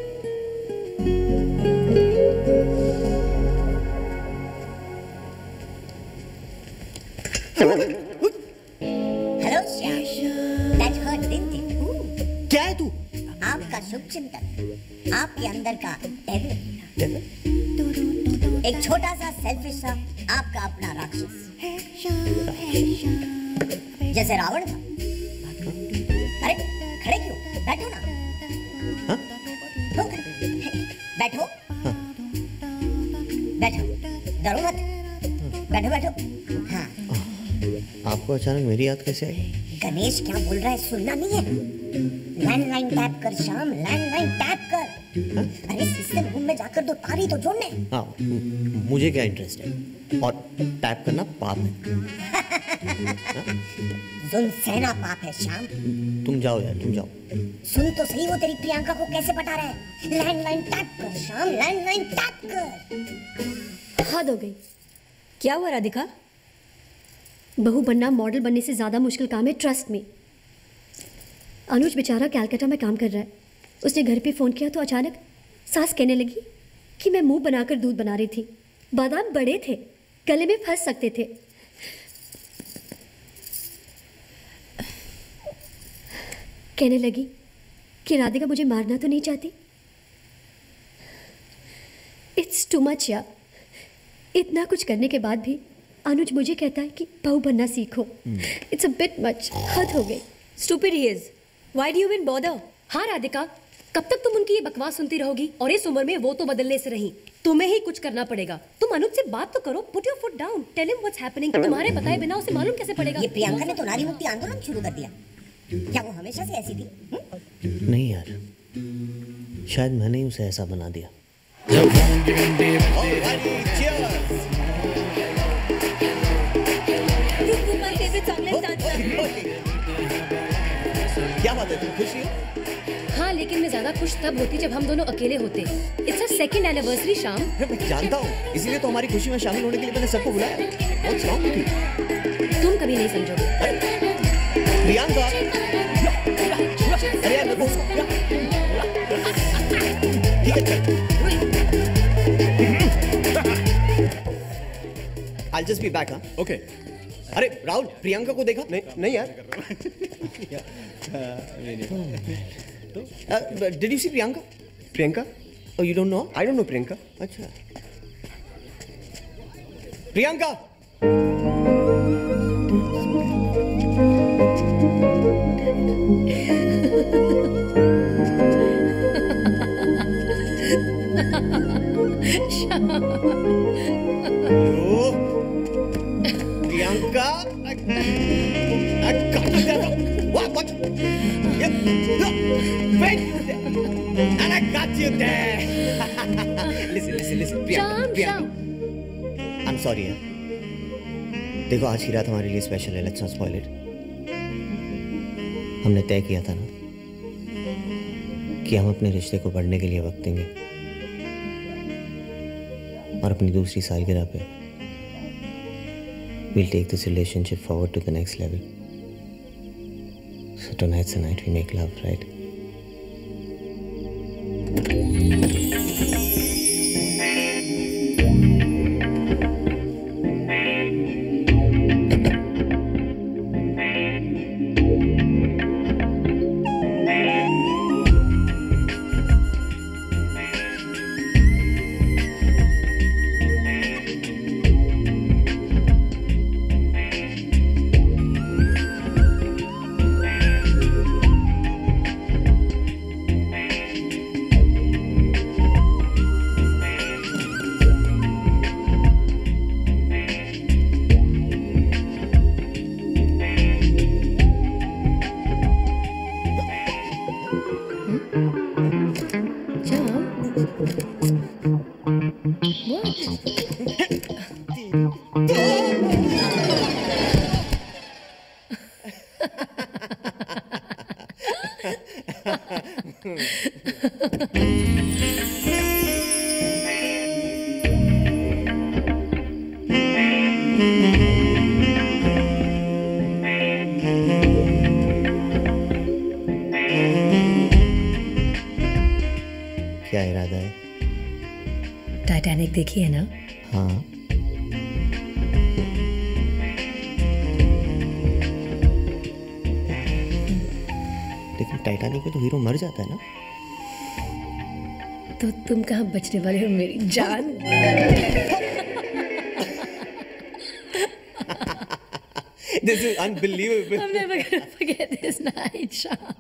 Hello Shyam. That hurt didn't it? क्या है तू? आपका शुभ चिंतन, आपके अंदर का डेविल, एक छोटा सा सेल्फिश सा आपका अपना राक्षस, जैसे रावण था. अरे खड़े क्यों? बैठो ना. हाँ? तो बैठो. हाँ. बैठो, डरो मत. बैठो बैठो. हाँ. आपको अचानक मेरी याद कैसे आई? गणेश क्या बोल रहा है सुनना नहीं है? लैंडलाइन टैप कर श्याम, लैंडलाइन टैप कर. हाँ? अरे सिस्टम रूम में जाकर दो तारी तो जोड़ने. हाँ, मुझे क्या इंटरेस्ट है? और टैप करना पाप है. जुल्म सहना पाप है श्याम. तुम जाओ यार, तुम जाओ. सुन तो सही, वो तेरी प्रियंका को कैसे पटा रहा है. लैंडलाइन टैप कर श्याम, लैंडलाइन टैप कर. हद हो गई. क्या हुआ राधिका? बहू बनना मॉडल बनने से ज्यादा मुश्किल काम है, ट्रस्ट मी. अनुज बेचारा कैलकाटा में काम कर रहा है. उसने घर पे फोन किया तो अचानक सास कहने लगी कि मैं मुंह बनाकर दूध बना रही थी. बादाम बड़े थे, गले में फंस सकते थे. कहने लगी कि राधिका मुझे मारना तो नहीं चाहती. इट्स टू मच यार. इतना कुछ करने के बाद भी अनुज मुझे कहता है कि बहू बनना सीखो. It's a bit much. हद हो गई. Stupid he is. Why do you even bother? हाँ राधिका, कब तक तुम उनकी ये बकवास सुनती रहोगी? और इस उम्र में वो तो बदलने से रही. तुम्हें ही कुछ करना पड़ेगा. तुम अनुज से बात तो करो. Put your foot down. Tell him what's happening. तुम्हारे बताए बिना उसे मालूम कैसे पड़ेगा? ये प्रियंका ने तो नारी मुक्ति आंदोलन शुरू कर दिया. क्या वो हमेशा से ऐसी थी? नहीं यार, शायद मैंने ही उसे ऐसा बना दिया. क्या बात है, तुम खुश हो? हाँ, लेकिन मैं ज्यादा खुश तब होती जब हम दोनों अकेले होते. It's a second anniversary Shyam. मैं जानता हूँ, इसीलिए तो हमारी खुशी में शामिल होने के लिए मैंने सबको बुलाया. What's wrong with you? तुम कभी नहीं समझोगे. प्रियंका, अरे यार मैं को ठीक है. I'll just be back, huh? Okay. अरे राहुल, प्रियंका को देखा? नहीं नहीं यार। Did you see Priyanka? Priyanka? Oh, you don't know? I don't know Priyanka. अच्छा। Priyanka. Priyanka, I, I got you there. What? What? Yeah. Wait. And I got you there. listen, listen, listen. Priyanka, Priyanka. I'm sorry यार. देखो आज की रात हमारे लिए special है. Let's not spoil it. हमने तय किया था ना कि हम अपने रिश्ते को बढ़ने के लिए वक्त देंगे और अपनी दूसरी सालगिरह पे we'll take this relationship forward to the next level. So tonight's the night we make love, right? क्या इरादा है? टाइटैनिक देखी है ना? हाँ। लेकिन टाइटैनिक में तो हीरो मर जाता है ना? तो तुम कहाँ बचने वाले हो मेरी जान? This is unbelievable. I'm never gonna forget this night, Shyam.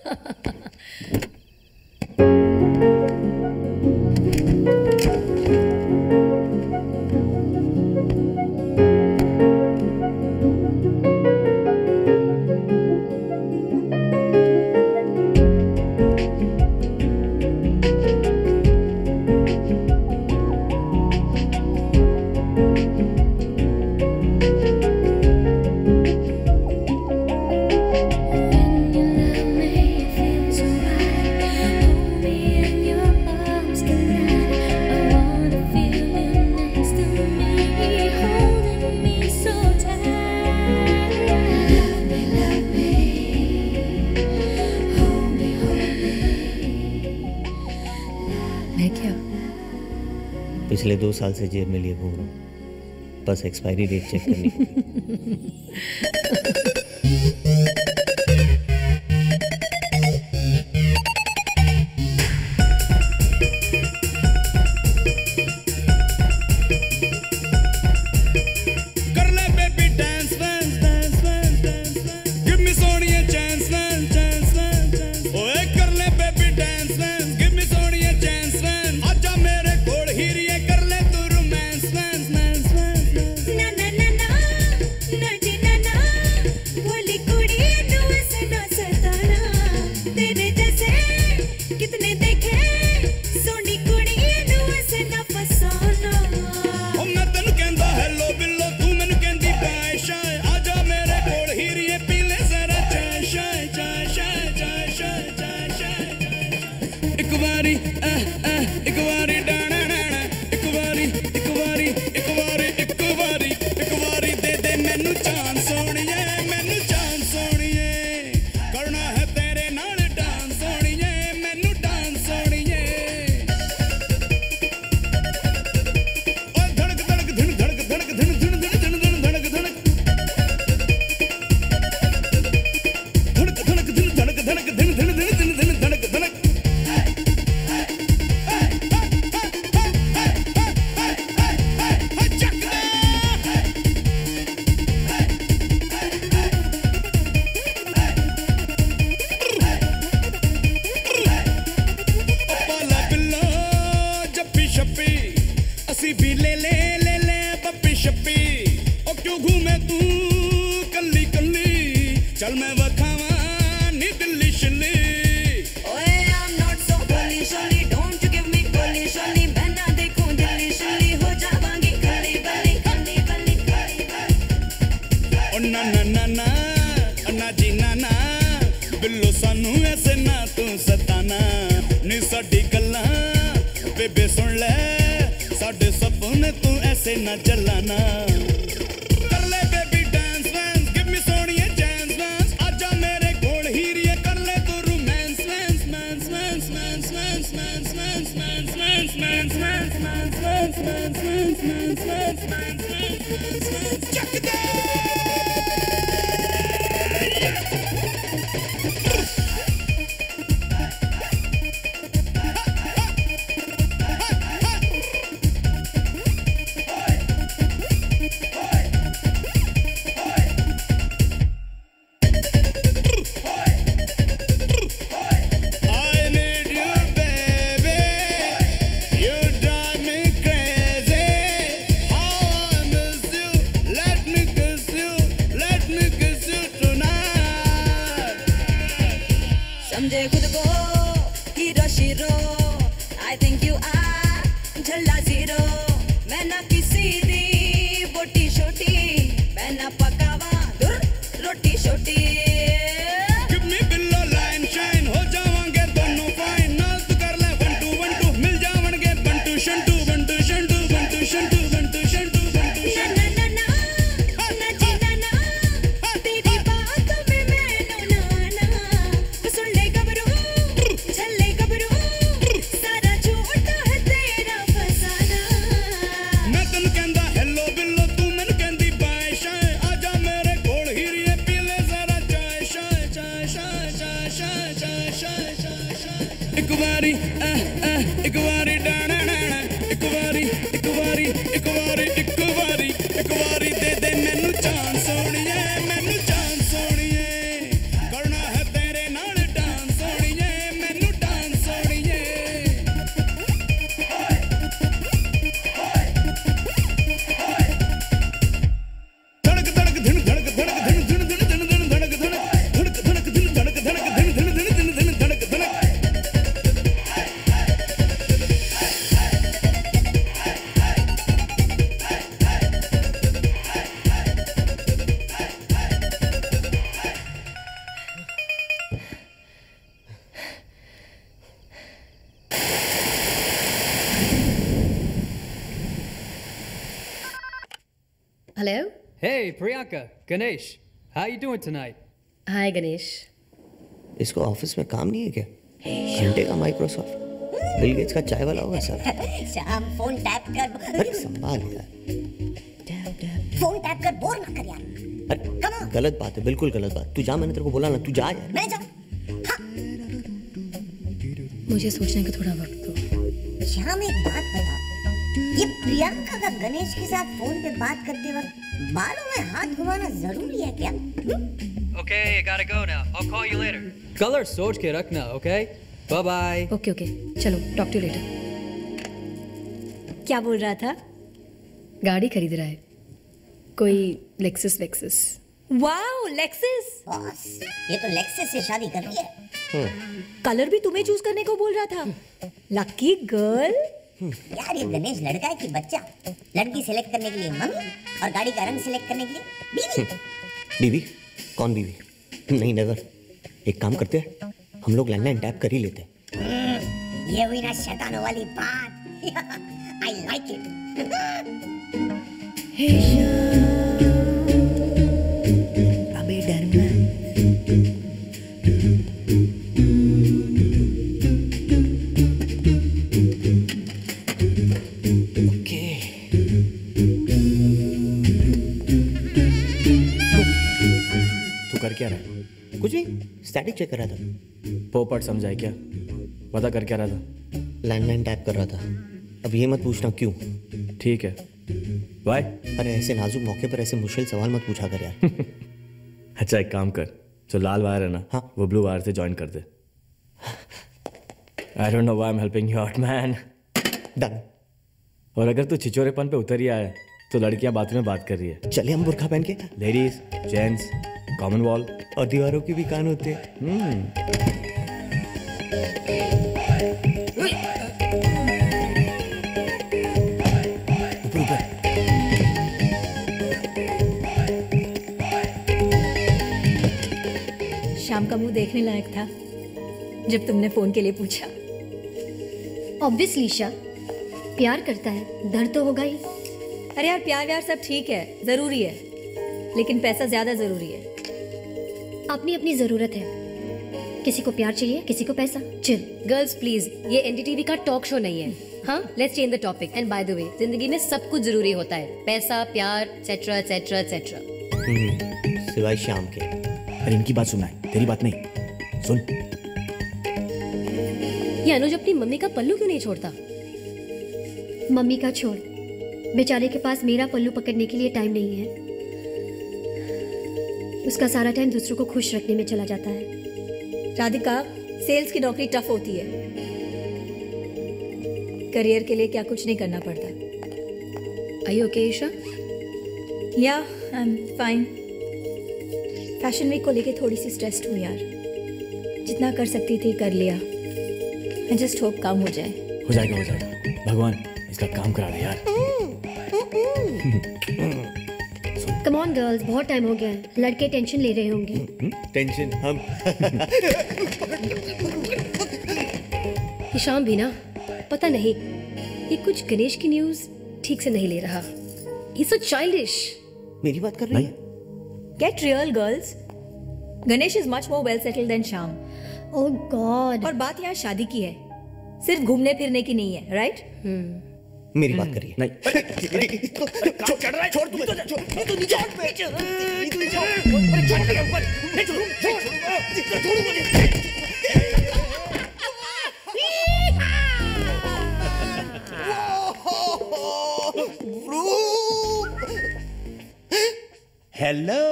पिछले दो साल से जेब में लिए घूम रहा हूँ, बस एक्सपायरी डेट चेक करनी। साडी गल्लां बेबे सुन ले साडे सपने तू ऐसे ना जलाना कर ले बेबी डांस वैंस गिव मी सोनिए चांस वैंस आजा मेरे कोल हीरिए कर ले तू रोमांस वैंस वैंस वैंस वैंस वैंस वैंस वैंस वैंस वैंस वैंस वैंस वैंस वैंस वैंस वैंस वैंस वैंस वैंस चक दे Hello? Hey, Priyanka, Ganesh. How you doing tonight? Hi, Ganesh. इसको ऑफिस में काम नहीं है क्या? घंटे का माइक्रोसॉफ्ट बिल गेट्स का चाय वाला होगा सर। श्याम फोन टैप कर। अरे संभाल यार। फोन टैप कर बोर ना कर यार। अरे गलत बात है, बिल्कुल गलत बात। तू जा, मैंने तेरे को बोला ना, तू जा यार। मैं जाऊँ? मुझे सोचने का थोड़ा वक्त दो। श्याम एक बात बता, ये प्रियंका का गणेश के साथ फोन पे बात करते वक्त बालों में हाथ घुमाना जरूरी है क्या? Okay, I gotta go now. I'll call you later. Color सोच के रखना, okay? Bye bye. Okay, okay. चलो, talk to you later. क्या बोल रहा था? गाड़ी खरीद रहा है। कोई लेक्सस वेक्सस। Wow, Lexus. बॉस, ये तो लेक्सस से शादी कर रही है। कलर भी तुम्हें चूज करने को बोल रहा था। Lucky girl. यार ये गणेश लड़का है कि बच्चा? लड़की सिलेक्ट करने के लिए मम्मी और गाड़ी का रंग सिलेक्ट करने के लिए बीवी। बीवी? कौन बीवी? नहीं, नेवर। एक काम करते हैं, हम लोग लैंडलाइन टैप कर ही लेते हैं। ये हुई ना शैतानों वाली बात। I like it. अबे डरना। कर क्या रहा है? कुछ नहीं, स्टैटिक चेक कर रहा था। पोपट समझाए क्या? बता कर क्या रहा था? लैंडलाइन टैप कर रहा था। अब ये मत पूछना क्यों। ठीक है, बाय। अरे ऐसे नाजुक मौके पर ऐसे मुश्किल सवाल मत पूछा कर यार। अच्छा एक काम कर, जो लाल वायर है ना, हाँ, वो ब्लू वायर से ज्वाइन कर दे। I don't know why I am helping you out man. Done. और अगर तू छिचोरेपन पे उतर ही आया तो लड़कियां बात में बात कर रही है। चलिए हम बुर्का पहन के। लेडीज, जेंट्स, कॉमन वॉल और दीवारों की भी कान होते हैं। शाम का मुंह देखने लायक था जब तुमने फोन के लिए पूछा। ऑब्वियसली ईशा, प्यार करता है, दर्द तो होगा ही। अरे यार प्यार व्यार सब ठीक है, जरूरी है, लेकिन पैसा ज्यादा जरूरी है। अपनी अपनी जरूरत है, किसी को प्यार चाहिए, किसी को पैसा। चिल गर्ल्स प्लीज, ये एनडीटीवी का टॉक शो नहीं है। हाँ, let's change the topic. And by the way, जिंदगी में सब कुछ जरूरी होता है, पैसा, प्यार, एटसेट्रा एटसेट्रा एटसेट्रा, सिवाय श्याम के। अरे इनकी बात सुनना है, तेरी बात नहीं। सुन, ये अनुज अपनी मम्मी का पल्लू क्यों नहीं छोड़ता? मम्मी का छोड़, बेचारे के पास मेरा पल्लू पकड़ने के लिए टाइम नहीं है। उसका सारा टाइम दूसरों को खुश रखने में चला जाता है। राधिका, सेल्स की नौकरी टफ होती है, करियर के लिए क्या कुछ नहीं करना पड़ता। Are you okay, Isha? Yeah, I'm fine. Fashion week को लेके थोड़ी सी स्ट्रेस्ड हूँ यार। जितना कर सकती थी कर लिया। I just hope काम हो जाए। हो जाएगा, हो जाएगा। भगवान इसका काम करा दे यार। कम ऑन गर्ल्स, बहुत टाइम हो गया है, लड़के टेंशन ले रहे होंगे। टेंशन हम। हिशाम भी ना, पता नहीं, ये कुछ गणेश की न्यूज ठीक से नहीं ले रहा। He's so childish. मेरी बात कर रही है? Get real girls. Ganesh is much more well settled than Shyam. Oh God. और बात यहाँ शादी की है, सिर्फ घूमने फिरने की नहीं है, राइट? मेरी बात करिए। नहीं। छोड़ चढ़ रहा है, छोड़ तू। ये तो नीचे हट पे। ये तो नीचे हट। अरे छोड़ मेरे ऊपर। नहीं छोड़ू, छोड़। छोड़ू मुझे। हेलो,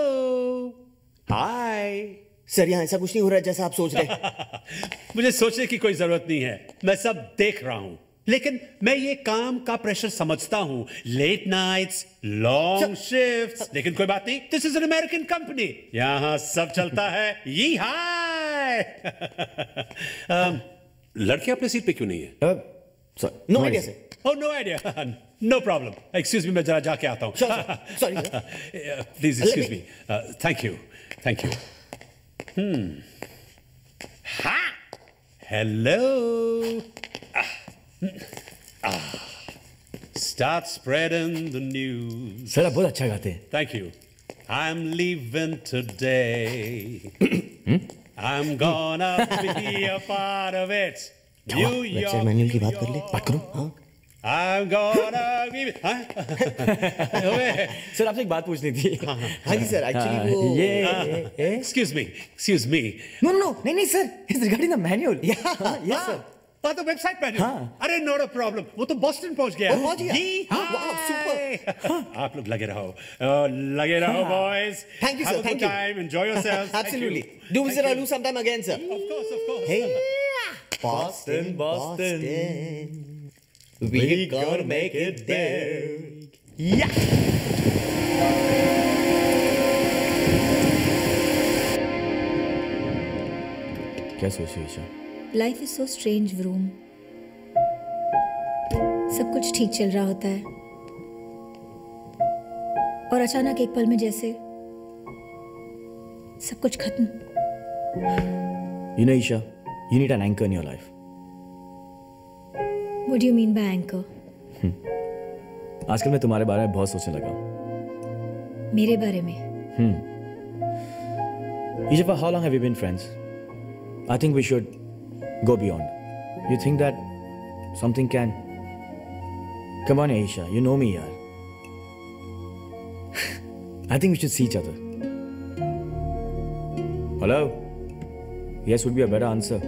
हाय। सर यहाँ ऐसा कुछ नहीं हो रहा जैसा आप सोच रहे। मुझे सोचने की कोई जरूरत नहीं है, मैं सब देख रहा हूं। लेकिन मैं ये काम का प्रेशर समझता हूं, लेट नाइट्स, लॉन्ग शिफ्ट्स, लेकिन कोई बात नहीं, this is an American company, यहां सब चलता है। ये हाय। लड़के अपने सीट पे क्यों नहीं है? No idea sir. Oh, no idea. No problem. Excuse me, मैं जरा जाके आता हूँ. Sorry, uh, please excuse me. Uh, thank you. Thank you. Hmm. Ha! Hello. Ah. Ah. Start spreading the news. Sir आप बहुत अच्छा गाते हैं. Thank you. I'm leaving today. I'm gonna be a part of it. New York. Manual की बात कर ले. बात करो. हाँ. I'm gonna be. सर आपसे एक बात पूछनी थी. हाँ जी सर, एक्चुअली वो ये excuse me, excuse me. No no no, नहीं नहीं sir, it's regarding the manual. Yeah, yes sir. हाँ तो वेबसाइट मैन्यूल. हाँ. अरे not a problem. वो तो बॉस्टन पहुंच गया. वो पहुंच गया. वाह सुपर. आप लोग लगे रहो, लगे रहो boys. Thank you sir, thank you. Have a good time, enjoy yourselves. Absolutely. Do visit Alu sometime again sir. Of course, of course. Hey. Boston, Boston. We gonna make it there. Yeah. क्या सोच रही Isha? Life is so strange Vroom. सब कुछ ठीक चल रहा होता है और अचानक एक पल में जैसे सब कुछ खत्म। You know Isha, you need an anchor in your life. What do you mean by anchor? आजकल मैं तुम्हारे बारे में बहुत सोचने लगा। मेरे बारे में? Hmm. Isha, for how long have you been friends? I think we should go beyond. You think that something can? Come on, Isha. You know me, yaar. I think we should see each other. Hello? Yes would be a better answer.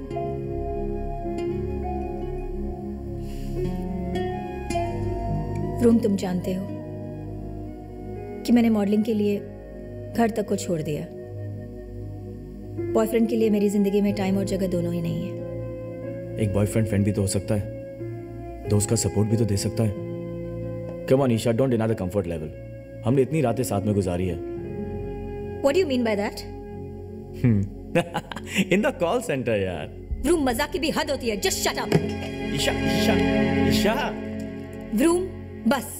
Vroom, तुम जानते हो कि मैंने modelling के लिए घर तक को छोड़ दिया। बॉयफ्रेंड के लिए मेरी जिंदगी में टाइम और जगह दोनों ही नहीं है। एक बॉयफ्रेंड फ्रेंड भी तो हो सकता है, दोस्त का सपोर्ट भी तो दे सकता है। Come on Isha, don't deny the comfort level. हमने इतनी रातें साथ में गुजारी है। What do you mean by that? In the call center यार। व्रूम, मजाक की भी हद होती है। Just shut up. Isha, Isha, Isha. Vroom, बस।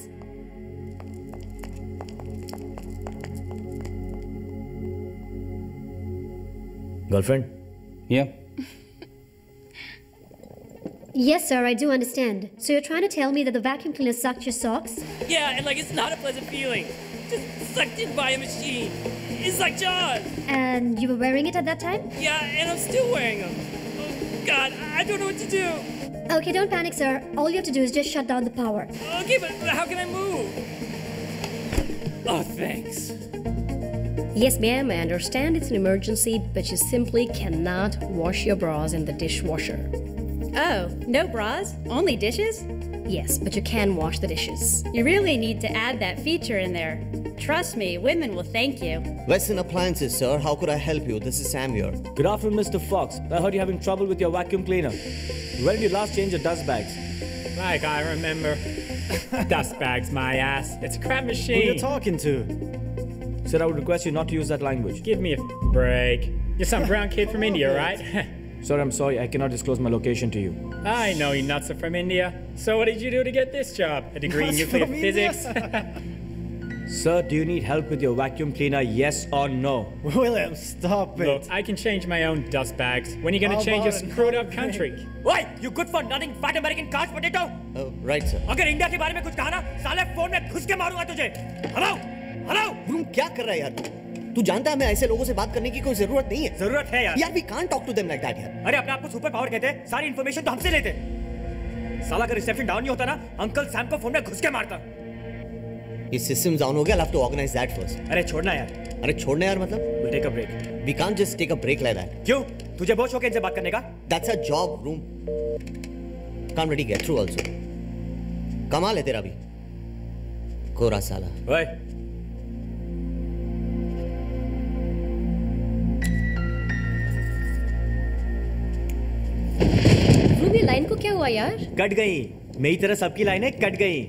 Girlfriend? Yeah. Yes, sir, I do understand. So you're trying to tell me that the vacuum cleaner sucked your socks? Yeah, and like it's not a pleasant feeling. Just sucked in by a machine. It's like Jaws. And you were wearing it at that time? Yeah, and I'm still wearing them. Oh, God, I don't know what to do. Okay, don't panic, sir. All you have to do is just shut down the power. Okay, but how can I move? Oh, thanks. Yes, ma'am, I understand it's an emergency, but you simply cannot wash your bras in the dishwasher. Oh, no bras? Only dishes? Yes, but you can wash the dishes. You really need to add that feature in there. Trust me, women will thank you. Western Appliances, sir. How could I help you? This is Sam here. Good afternoon, Mister Fox. I heard you're having trouble with your vacuum cleaner. When did you last change your dust bags? Like I remember. Dust bags, my ass. It's a crap machine. Who are you talking to? Sir, I would request you not to use that language. Give me a break. You're some brown kid from India, right? Sir, I'm sorry. I cannot disclose my location to you. I know you nuts are from India. So what did you do to get this job? A degree in nuclear physics? Sir, do you need help with your vacuum cleaner, yes or no? William, stop it. Look, I can change my own dust bags. When are you going to change your screwed up country? Why? You good for nothing, fat American couch potato? Oh, right, sir. अगर India के बारे में कुछ कहा ना, साले phone में घुस के मारूंगा तुझे. Hello? Hello? Vroom, क्या कर रहा है यार? तू जानता है मैं ऐसे लोगों से बात करने की कोई जरूरत नहीं है. जरूरत है यार. यार, we can't talk to them like that यार. अरे अपने आप को सुपर पावर कहते हैं. सारी इन्फॉर्मेशन तो हमसे लेते. साला अगर रिसेप्शन डाउन नहीं होता ना, अंकल सैम को फोन में घुस के मारता. ये सिस्टम डाउन हो गया. I'll have to organize that first. अरे छोड़ना यार. अरे छोड़ना यार मतलब? We'll take a break. We can't just take a break like that. क्यों? तुझे बहुत शौक है इनसे बात करने का? That's a job, Vroom. Can't really get through also. कमाल है तेरा भी. कोरा साला. ओए. Vroom, ये लाइन को क्या हुआ यार? कट गई. मेरी तरह सबकी लाइनें कट गई.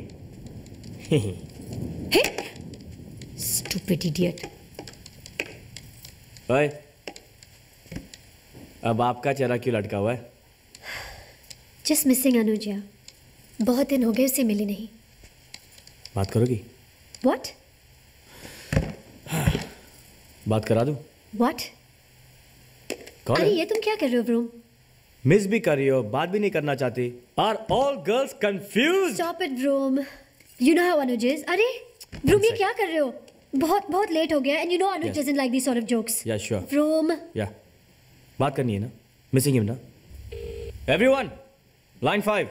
Stupid idiot. ओए, अब आपका चेहरा क्यों लटका हुआ है? Just missing Anuj. बहुत दिन हो गए उससे मिली नहीं. बात करोगी? What? बात करा दूं? What? कौन अरे है? ये तुम क्या कर रहे हो Vroom? मिस भी कर रही हो, बात भी नहीं करना चाहती. Are all girls confused? Stop it Vroom. You know how Anuj is. अरे Vroom ये क्या कर रहे हो? बहुत बहुत लेट हो गया and you know Anuj Yes. doesn't like these sort of jokes. Yeah, sure. Vroom. Yeah. बात करनी है ना? Missing him ना? Everyone, line five.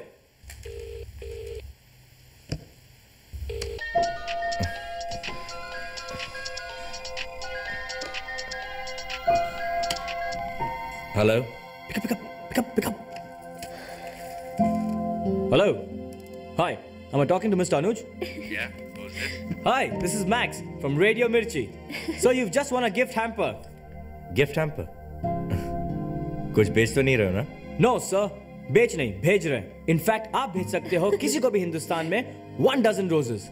Hello. Pick up, pick up, pick up, pick up. Hello. Hi. Am I talking to Mister Anuj? Yeah. Who's this? Hi, this is Max from Radio Mirchi. So you've just won a gift hamper. Gift hamper? कुछ बेच तो नहीं रहे हो ना? No, sir. बेच नहीं, भेज रहे हैं. In fact, आप भेज सकते हो किसी को भी हिंदुस्तान में one dozen roses.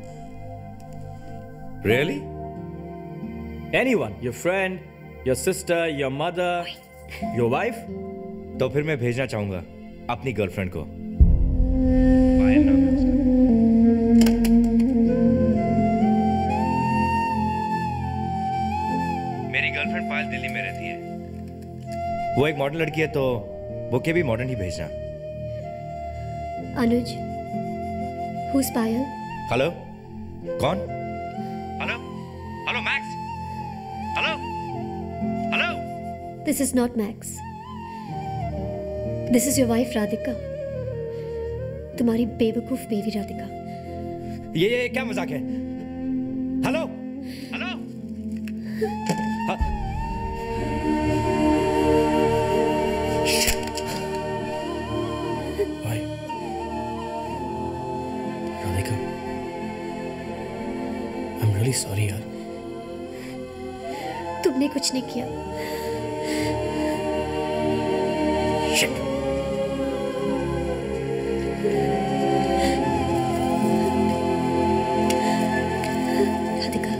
Really? Anyone. Your friend, your sister, your mother, your wife. तो फिर मैं भेजना चाहूंगा अपनी गर्लफ्रेंड को. मेरी गर्लफ्रेंड पायल दिल्ली में रहती है. वो एक मॉडर्न लड़की है तो बुके भी मॉडर्न ही भेजना. Anuj. Who's Payal? हेलो. कौन? Hello. Hello Max. Hello. Hello. This is not Max. This is your wife Radhika. तुम्हारी बेवकूफ बेबी राधिका. ये ये क्या मजाक है? Hello. Hello. Radhika, I'm really sorry यार. तुमने कुछ नहीं किया. Shit. Radhika.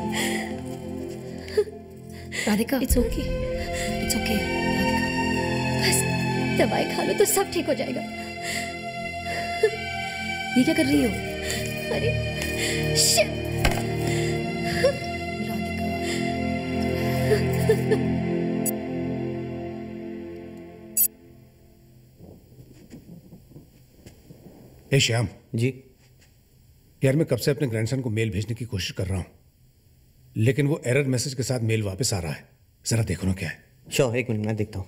Radhika, It's okay. It's okay. बस दवाई खा लो तो सब ठीक हो जाएगा. ये क्या कर रही हो? अरे shit. ए श्याम जी। यार मैं कब से अपने ग्रैंडसन को मेल भेजने की कोशिश कर रहा हूं, लेकिन वो एरर मैसेज के साथ मेल वापस आ रहा है। जरा देखो ना क्या है। श्योर, एक मिनट मैं देखता हूं।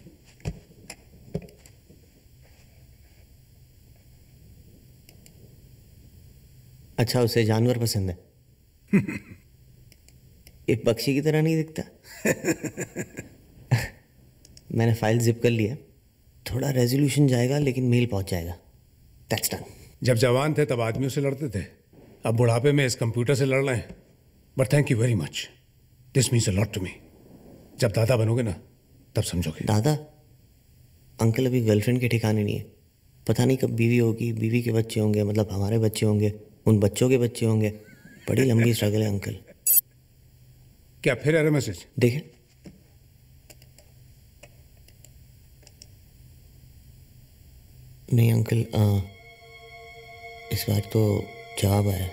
अच्छा, उसे जानवर पसंद है। एक पक्षी की तरह नहीं दिखता। मैंने फाइल जिप कर लिया, थोड़ा रेजोल्यूशन जाएगा लेकिन मेल पहुंच जाएगा। That's done. जब जवान थे तब आदमियों से लड़ते थे, अब बुढ़ापे में इस कंप्यूटर से लड़ रहे हैं। But thank you very much, this means a lot to me. जब दादा बनोगे ना तब समझोगे। दादा? अंकल अभी गर्लफ्रेंड के ठिकाने नहीं है, पता नहीं कब बीवी होगी, बीवी के बच्चे होंगे, मतलब हमारे बच्चे होंगे, उन बच्चों के बच्चे होंगे। बड़ी लंबी स्ट्रगल है अंकल। क्या फिर एरर मैसेज? देखें। नहीं अंकल, आ, इस बार तो जवाब आया।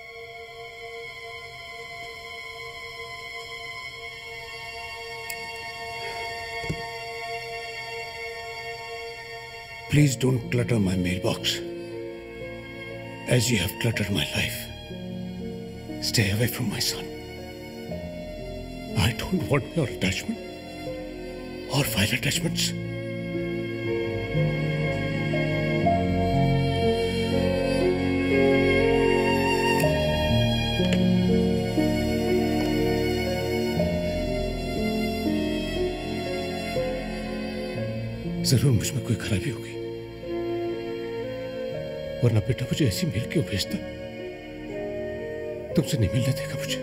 Please don't clutter my mailbox as you have cluttered my life. Stay away from my son. I don't want your attachment or file attachments. जरूर मुझ में कोई खराबी होगी, वरना बेटा मुझे ऐसी मेल क्यों भेजता? तुमसे नहीं मिलने देगा मुझे।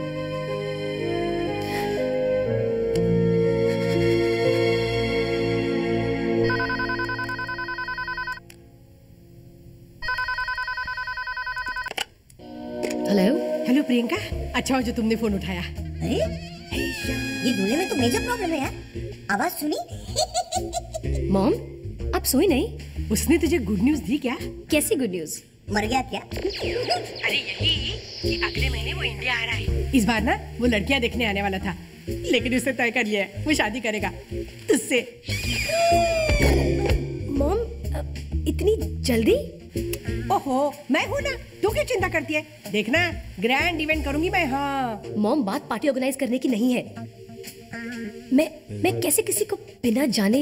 हेलो हेलो प्रियंका, अच्छा हो जो तुमने फोन उठाया। अरे ये दूल्हे में तो मेजर प्रॉब्लम है यार। आवाज सुनी? मॉम, आप सोई नहीं? उसने तुझे गुड न्यूज दी क्या? कैसी गुड न्यूज? मर गया क्या? अरे यही कि अगले महीने वो इंडिया आ रहा है। इस बार ना वो लड़कियां देखने आने वाला था, लेकिन उसने तय कर लिया है वो शादी करेगा तुझसे। मॉम, इतनी जल्दी? ओहो, मैं हूँ ना, तू क्यों चिंता करती है? देखना, ग्रैंड इवेंट करूंगी मैं। हाँ मॉम, बात पार्टी ऑर्गेनाइज करने की नहीं है। मैं मैं कैसे किसी को बिना जाने,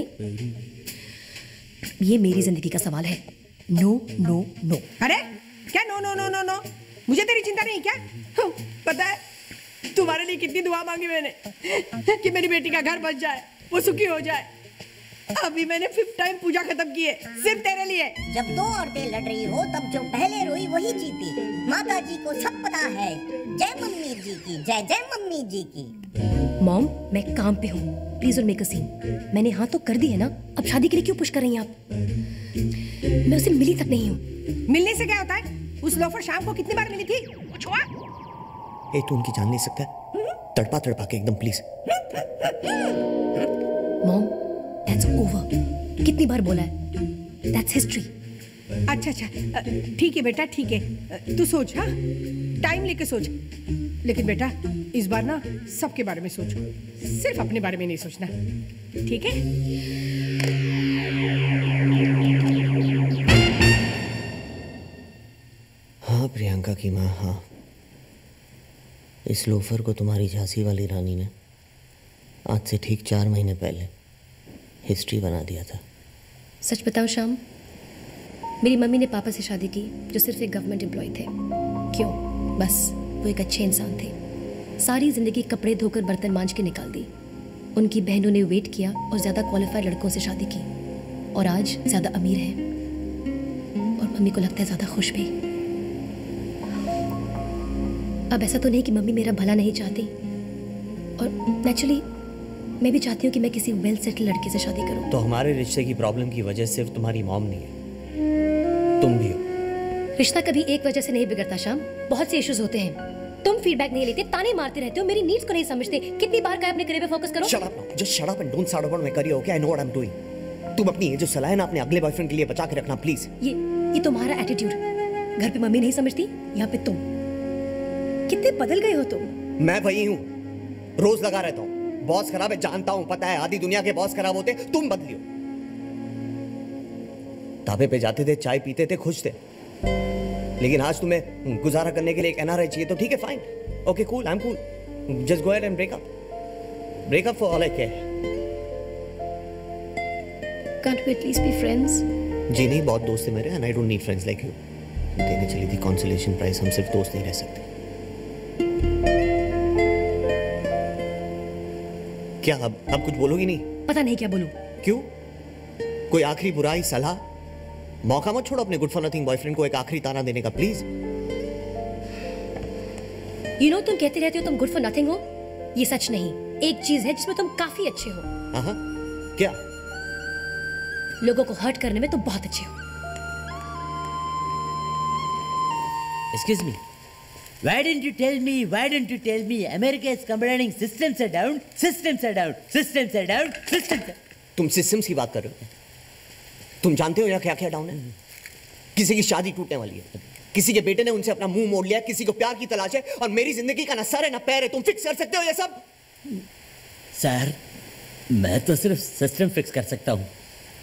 ये मेरी जिंदगी का सवाल है। No no no. अरे क्या no no no no no? मुझे तेरी चिंता नहीं क्या? पता है तुम्हारे लिए कितनी दुआ मांगी मैंने कि मेरी बेटी का घर बच जाए, वो सुखी हो जाए। अभी मैंने फिफ्थ टाइम पूजा खत्म की है सिर्फ तेरे लिए। जब दो औरतें लड़ रही हो तब जो पहले रोई वही जीती। माता जी को सब पता है। जय मम्मी जी की, जय जय मम्मी जी की। मॉम, मैं काम पे हूँ, please don't make a scene. मैंने हाँ तो कर दी है ना, अब शादी के लिए क्यों पुश कर रही हैं आप? मैं उसे मिली तक नहीं हूँ। मिलने से क्या होता है? उस लोफर शाम को कितनी बार मिली थी? कुछ हुआ? ए, तू उनकी जान नहीं सकता? तड़पा तड़पा के एकदम प्लीज। Mom, that's over. कितनी बार बोला है? That's history. अच्छा अच्छा, ठीक है बेटा, ठीक है, तू सोच। हाँ, टाइम लेके सोच। लेकिन बेटा इस बार ना सबके बारे में सोच, सिर्फ अपने बारे में नहीं सोचना, ठीक है? हाँ प्रियंका की माँ, हाँ। इस लोफर को तुम्हारी झांसी वाली रानी ने आज से ठीक चार महीने पहले हिस्ट्री बना दिया था। सच बताओ श्याम, मेरी मम्मी ने पापा से शादी की जो सिर्फ एक गवर्नमेंट एम्प्लॉय थे। क्यों? बस वो एक अच्छे इंसान थे। सारी जिंदगी कपड़े धोकर बर्तन मांज के निकाल दी। उनकी बहनों ने वेट किया और ज़्यादा क्वालिफाइड लड़कों से शादी की, और आज ज़्यादा अमीर है, और मम्मी को लगता है ज़्यादा खुश भी। अब ऐसा तो नहीं कि मम्मी मेरा भला नहीं चाहती, और नेचुरली मैं भी चाहती हूँ कि मैं किसी वेल सेटल लड़के से शादी करूँ। तो हमारे रिश्ते की प्रॉब्लम की वजह सिर्फ तुम्हारी मॉम नहीं है, तुम भी हो। रिश्ता कभी एक वजह से नहीं बिगड़ता श्याम, बहुत से इश्यूज होते हैं। तुम फीडबैक नहीं लेते, ताने मारते रहते हो, मेरी नीड्स को नहीं समझते। कितनी बार कहा अपने करियर पे फोकस करो? Shut up, just shut up and don't start about my career, okay? I know what I am doing. तुम अपनी ये जो सलाह है ना अपने अगले बॉयफ्रेंड के लिए बचा के रखना प्लीज। ये ये तुम्हारा एटीट्यूड, घर पे मम्मी नहीं समझती, यहाँ पे तुम। कितने बदल गए हो तुम। मैं वही हूँ, रोज लगा रहता हूँ। बॉस खराब है जानता हूँ, पता है, आधी दुनिया के बॉस खराब होते, तुम बदली हो। ढाबे पे जाते थे, चाय पीते थे, खुश थे। लेकिन आज तुम्हें गुजारा करने के लिए एक एनआरआई चाहिए तो ठीक है, fine, okay, cool, I am cool, just go ahead and break up, break up for all I care. Can't we at least be friends? जी नहीं, बहुत दोस्त है मेरे, and I don't need friends like you. देने चली थी consolation prize, हम सिर्फ दोस्त नहीं रह सकते। क्या अब अब कुछ बोलोगी नहीं? पता नहीं क्या बोलूं। क्यों? कोई आखिरी बुराई, सलाह? मौका मत छोड़ो अपने गुड फॉर नथिंग बॉयफ्रेंड को एक आखिरी ताना देने का, प्लीज। यू नो, तुम कहते रहते हो तुम गुड फॉर नथिंग हो, ये सच नहीं। एक चीज है जिसमें तुम काफी अच्छे हो। हाँ, क्या? लोगों को हर्ट करने में तुम बहुत अच्छे हो। Excuse me. Why didn't you tell me? Why didn't you tell me? America is complaining. Systems are down. Systems are down. Systems are down. Systems. Are... तुम सिस्टम्स की बात कर रहे हो? तुम जानते हो यहाँ क्या क्या डाउन है? किसी की शादी टूटने वाली है, किसी के बेटे ने उनसे अपना मुंह मोड़ लिया, किसी को प्यार की तलाश है, और मेरी जिंदगी का ना सर है ना पैर है। तुम फिक्स कर सकते हो ये सब? सर, मैं तो सिर्फ सिस्टम फिक्स कर सकता हूँ।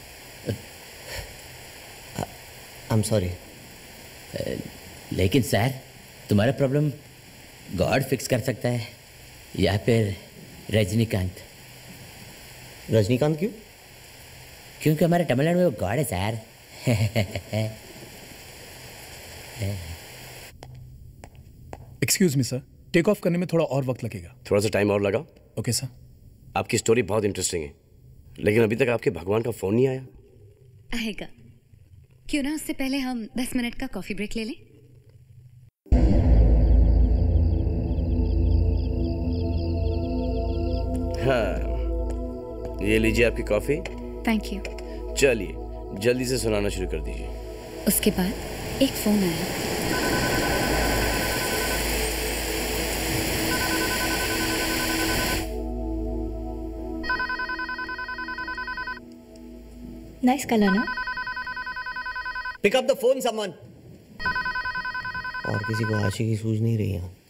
I am sorry. लेकिन सर, तुम्हारा प्रॉब्लम गॉड फिक्स कर सकता है, या फिर रजनीकांत। रजनीकांत क्यों? क्योंकि हमारे तमिलनाडु में वो गॉड है sir. Excuse me sir, take off करने में थोड़ा और वक्त लगेगा। थोड़ा सा टाइम और लगा। Okay sir. आपकी स्टोरी बहुत इंटरेस्टिंग है, लेकिन अभी तक आपके भगवान का फोन नहीं आया। आएगा। क्यों ना उससे पहले हम दस मिनट का कॉफी ब्रेक ले लें? हाँ, ये लीजिए आपकी कॉफी। Thank you. चलिए जल्दी से सुनाना शुरू कर दीजिए। उसके बाद एक फोन आया। नाइस कलर ना? Pick up the phone someone. और किसी को आशिकी सूझ नहीं रही यहाँ।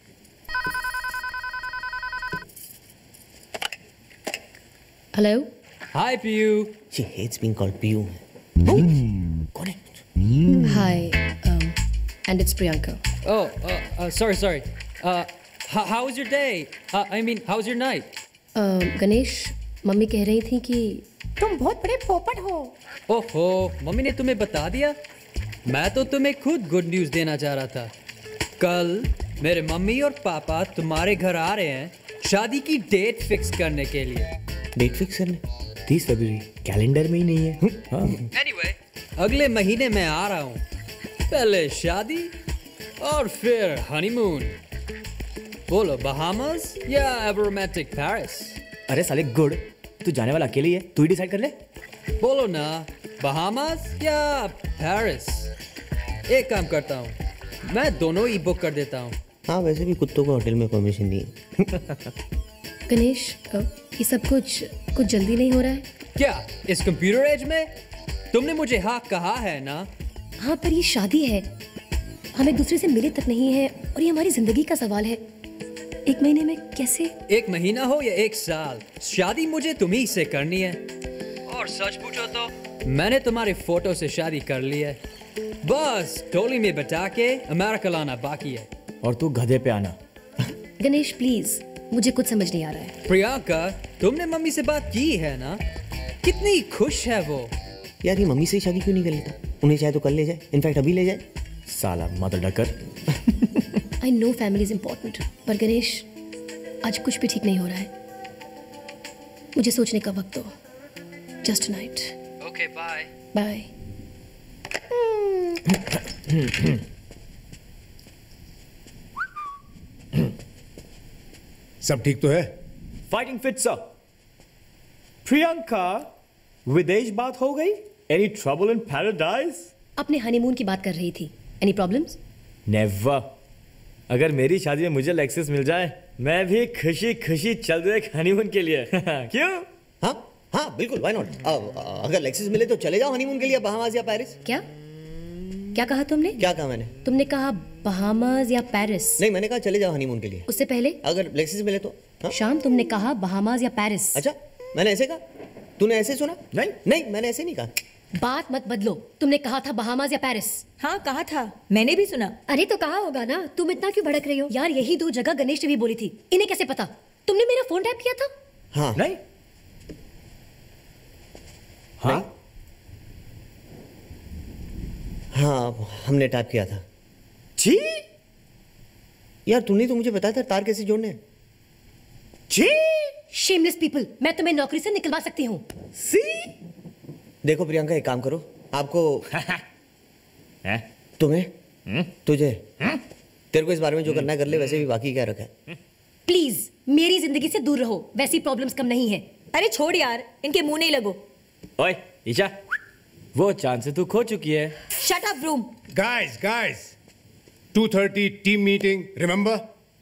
Hello? Hi, Piyu. She hates being called Piyu. Got it. Hi, um, and it's Priyanka. Oh, uh, uh, sorry, sorry. Uh, how, how was your day? Uh, I mean, how was your night? Um, Ganesh, mummy कह रही थी कि तुम बहुत बड़े पोपट हो। ओहो, मम्मी ने तुम्हें बता दिया? मैं तो तुम्हें खुद गुड न्यूज़ देना चाह रहा था। कल मेरे मम्मी और पापा तुम्हारे घर आ रहे हैं शादी की डेट फिक्स करने के लिए। डेट फिक्स करने? तीस फरवरी कैलेंडर में ही नहीं है। हाँ। Anyway, अगले महीने मैं आ रहा हूँ। पहले शादी और फिर हनीमून। बोलो बहामास या रोमांटिक पेरिस? अरे साले गुड, तू जाने वाला अकेले ही है, तू ही डिसाइड कर ले। बोलो ना, बहामास या पेरिस? एक काम करता हूँ, मैं दोनों ही बुक कर देता हूँ। हाँ, वैसे भी कुत्तों को होटल में परमिशन नहीं है। गणेश, ये सब कुछ कुछ जल्दी नहीं हो रहा है क्या? इस कंप्यूटर एज में तुमने मुझे हाँ कहा है ना? हाँ, पर ये शादी है, हम एक दूसरे से मिले तक नहीं है, और ये हमारी जिंदगी का सवाल है। एक महीने में कैसे? एक महीना हो या एक साल, शादी मुझे तुम्ही से करनी है। और सच पूछो तो मैंने तुम्हारे फोटो से शादी कर ली है। बस टोली में बता के अमेरिका लाना बाकी है। और तू गधे पे आना। गणेश प्लीज, मुझे कुछ समझ नहीं आ रहा है। प्रियंका, तुमने मम्मी से बात की है ना? कितनी खुश है वो। यार, ये मम्मी से ही शादी क्यों नहीं कर लेता? उन्हें चाहे तो कल ले जाए, इनफैक्ट अभी ले जाए। साला mother ducker. I know family is important, पर गणेश आज कुछ भी ठीक नहीं हो रहा है। मुझे सोचने का वक्त दो। Just tonight. Okay, bye. Bye. सब ठीक तो है? Fighting fit sir. प्रियंका, विदेश बात हो गई? Any trouble in paradise? अपने हनीमून की बात कर रही थी। Any problems? नेवर। अगर मेरी शादी में मुझे लेक्सस मिल जाए, मैं भी खुशी खुशी चल दे हनीमून के लिए। क्यों? हाँ हाँ बिल्कुल, व्हाई नॉट। अगर लेक्सस मिले तो चले जाओ हनीमून के लिए बहामास या पेरिस। क्या क्या कहा तुमने? क्या कहा मैंने? तुमने कहा बहामास या पेरिस। नहीं, मैंने कहा चले जाओ हनीमून के लिए। उससे पहले अगर लेक्सस मिले तो? हाँ? शाम, तुमने कहा बहामास या पेरिस। अच्छा, मैंने ऐसे कहा? तूने ऐसे सुना? नहीं नहीं, मैंने ऐसे नहीं कहा। बात मत बदलो। तुमने कहा था बहामास या पेरिस। हाँ कहा था, मैंने भी सुना। अरे तो कहा होगा ना, तुम इतना क्यों भड़क रही हो? यार यही दो जगह गणेश ने भी बोली थी, इन्हें कैसे पता? तुमने मेरा फोन टैप किया था? हाँ। नहीं हाँ हाँ हमने टैप किया था। जी यार तूने तो मुझे बताया था तार कैसे जोड़ने हैं। जी शेमलेस पीपल, मैं तुम्हें नौकरी से निकलवा सकती हूँ। सी देखो प्रियंका, एक काम करो, आपको तुम्हें हुँ? तुझे हुँ? तेरे को इस बारे में जो करना है कर ले, वैसे भी बाकी क्या रखा है। प्लीज मेरी जिंदगी से दूर रहो, वैसी प्रॉब्लम्स कम नहीं है। अरे छोड़ यार, इनके मुंह नहीं लगो। ओए ईशा, वो चांस तू खो चुकी है। Shut up Vroom. Guys, guys, two thirty team meeting, remember?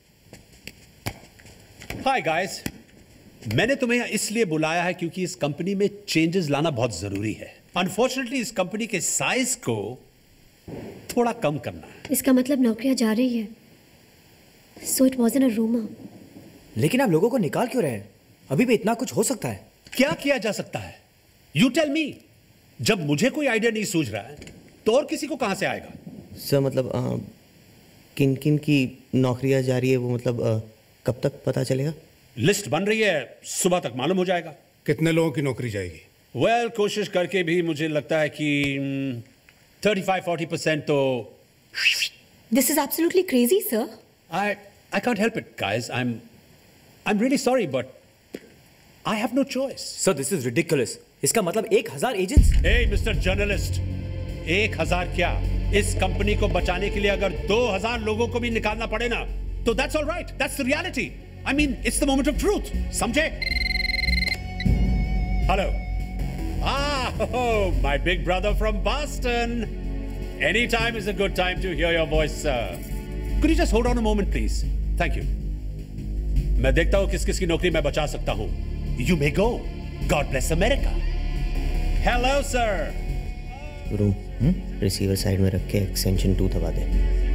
Hi guys, मैंने तुम्हें इसलिए बुलाया है क्योंकि इस कंपनी में चेंजेस लाना बहुत जरूरी है। अनफॉर्चुनेटली इस कंपनी के साइज को थोड़ा कम करना है। इसका मतलब नौकरियां जा रही है। So it wasn't a rumour. लेकिन आप लोगों को निकाल क्यों रहे हैं? अभी भी इतना कुछ हो सकता है। क्या किया जा सकता है? You tell me. जब मुझे कोई आइडिया नहीं सूझ रहा है तो और किसी को कहां से आएगा? सर मतलब आ, किन किन की नौकरियां जा रही है वो मतलब आ, कब तक पता चलेगा? लिस्ट बन रही है, सुबह तक मालूम हो जाएगा। कितने लोगों की नौकरी जाएगी? वेल well, कोशिश करके भी मुझे लगता है कि thirty-five to forty percent तो This is absolutely crazy, sir. I I can't help it, guys. I'm I'm really sorry, but I have no choice. So this is ridiculous. इसका मतलब एक हजार एजेंट्स? Hey, मिस्टर जर्नलिस्ट, एक हजार क्या? इस company को बचाने के लिए अगर दो हजार लोगों को भी निकालना पड़े ना, तो that's all right. That's the reality. I mean, it's the moment of truth. समझे? Hello. Ah, oh, my big brother from Boston. Any time is a good time to hear your voice, sir. Could you just hold on a moment, please? Thank you. मैं देखता हूँ किस किस की नौकरी मैं बचा सकता हूँ. You may go. God bless America. Hello, sir. Vroom receiver side में रख के एक्सटेंशन टू दबा दे।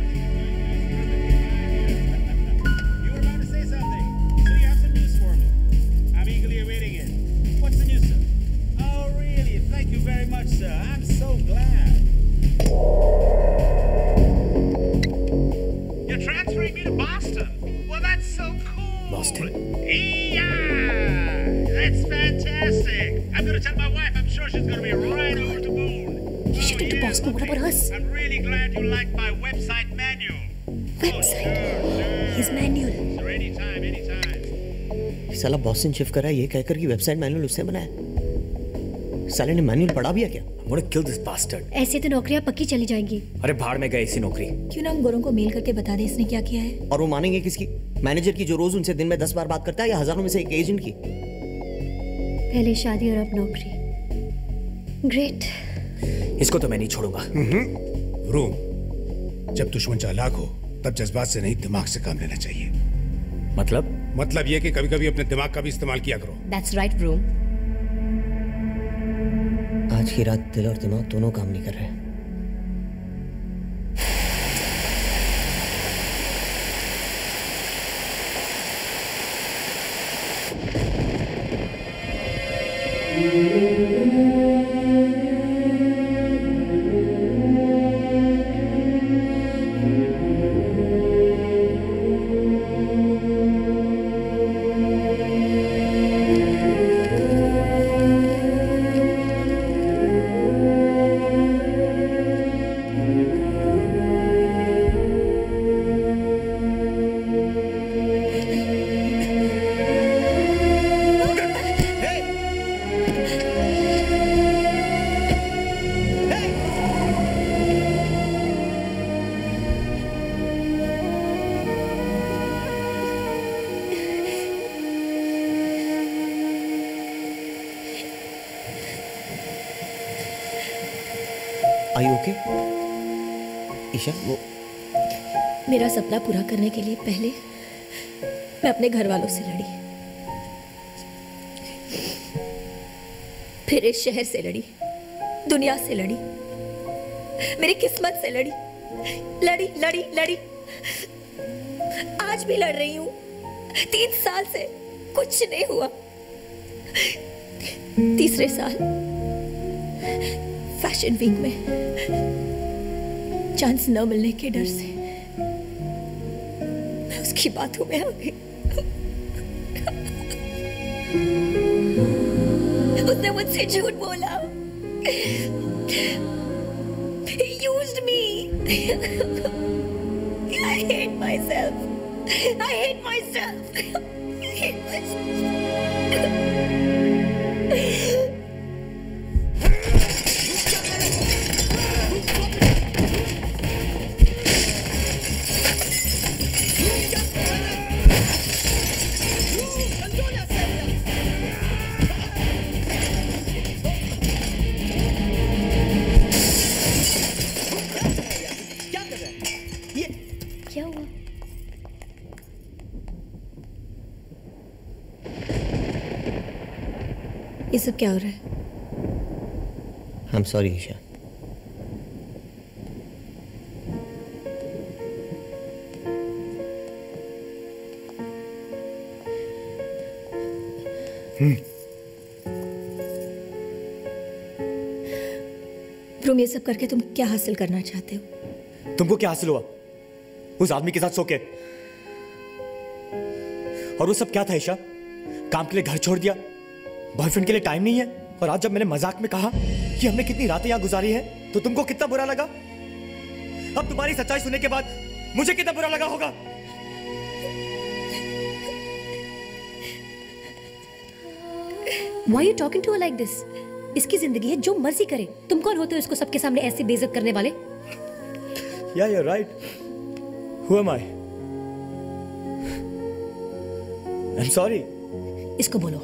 Boston? Yeah! That's fantastic! I'm gonna tell my wife. I'm sure she's gonna be right over the moon. You should get to Boston. What about us? I'm really glad you liked my website manual. Website? Oh, sure, sure. His manual. So anytime, anytime. साला Boston shift करा है ये कहकर कि website manual उसने बनाया। साले ने मैनुअल पढ़ा भी है क्या? I'm gonna kill this bastard. ऐसे तो नौकरियां पक्की चली जाएंगी। अरे भाड़ में गए इसी नौकरी। क्यों ना हम गोरों को मेल करके बता दें इसने क्या किया है? और वो मानेंगे किसकी? मैनेजर की जो रोज उनसे दिन में दस बार बात करता है, या हजारों में से एक एजेंट की? पहले शादी और अब नौकरी। ग्रेट। इसको तो मैं नहीं छोड़ूंगा। रूम, जब दुश्मन चालाक हो तब जज्बात से नहीं दिमाग से काम लेना चाहिए। मतलब? मतलब ये कि कभी-कभी अपने दिमाग का भी इस्तेमाल किया करो। That's right, Vroom. आज की रात दिल और दिमाग दोनों काम नहीं कर रहे। ईशा, वो मेरा सपना पूरा करने के लिए पहले मैं अपने घर वालों से लड़ी, फिर इस शहर से लड़ी, दुनिया से लड़ी, मेरी किस्मत से लड़ी, लड़ी लड़ी लड़ी आज भी लड़ रही हूं। तीन साल से कुछ नहीं हुआ। तीसरे साल फैशन वीक में चांस न मिलने के डर से मैं उसकी बातों में आ गई। उसने मुझसे झूठ बोला। He used me. I hate myself. I hate myself. I hate myself. ये सब क्या हो रहा है? I'm sorry, Isha. व्रूम, ये सब करके तुम क्या हासिल करना चाहते हो? तुमको क्या हासिल हुआ उस आदमी के साथ सो के? और वो सब क्या था ईशा? काम के लिए घर छोड़ दिया, बॉयफ्रेंड के लिए टाइम नहीं है, और आज जब मैंने मजाक में कहा कि हमने कितनी रातें यहां गुजारी है तो तुमको कितना बुरा लगा? अब तुम्हारी सच्चाई सुनने के बाद मुझे कितना बुरा लगा होगा? Why are you talking to her like this? इसकी जिंदगी है, जो मर्जी करे। तुम कौन होते हो इसको सबके सामने ऐसे बेइज्जत करने वाले? Yeah, you're right. Who am I? I'm sorry. इसको बोलो।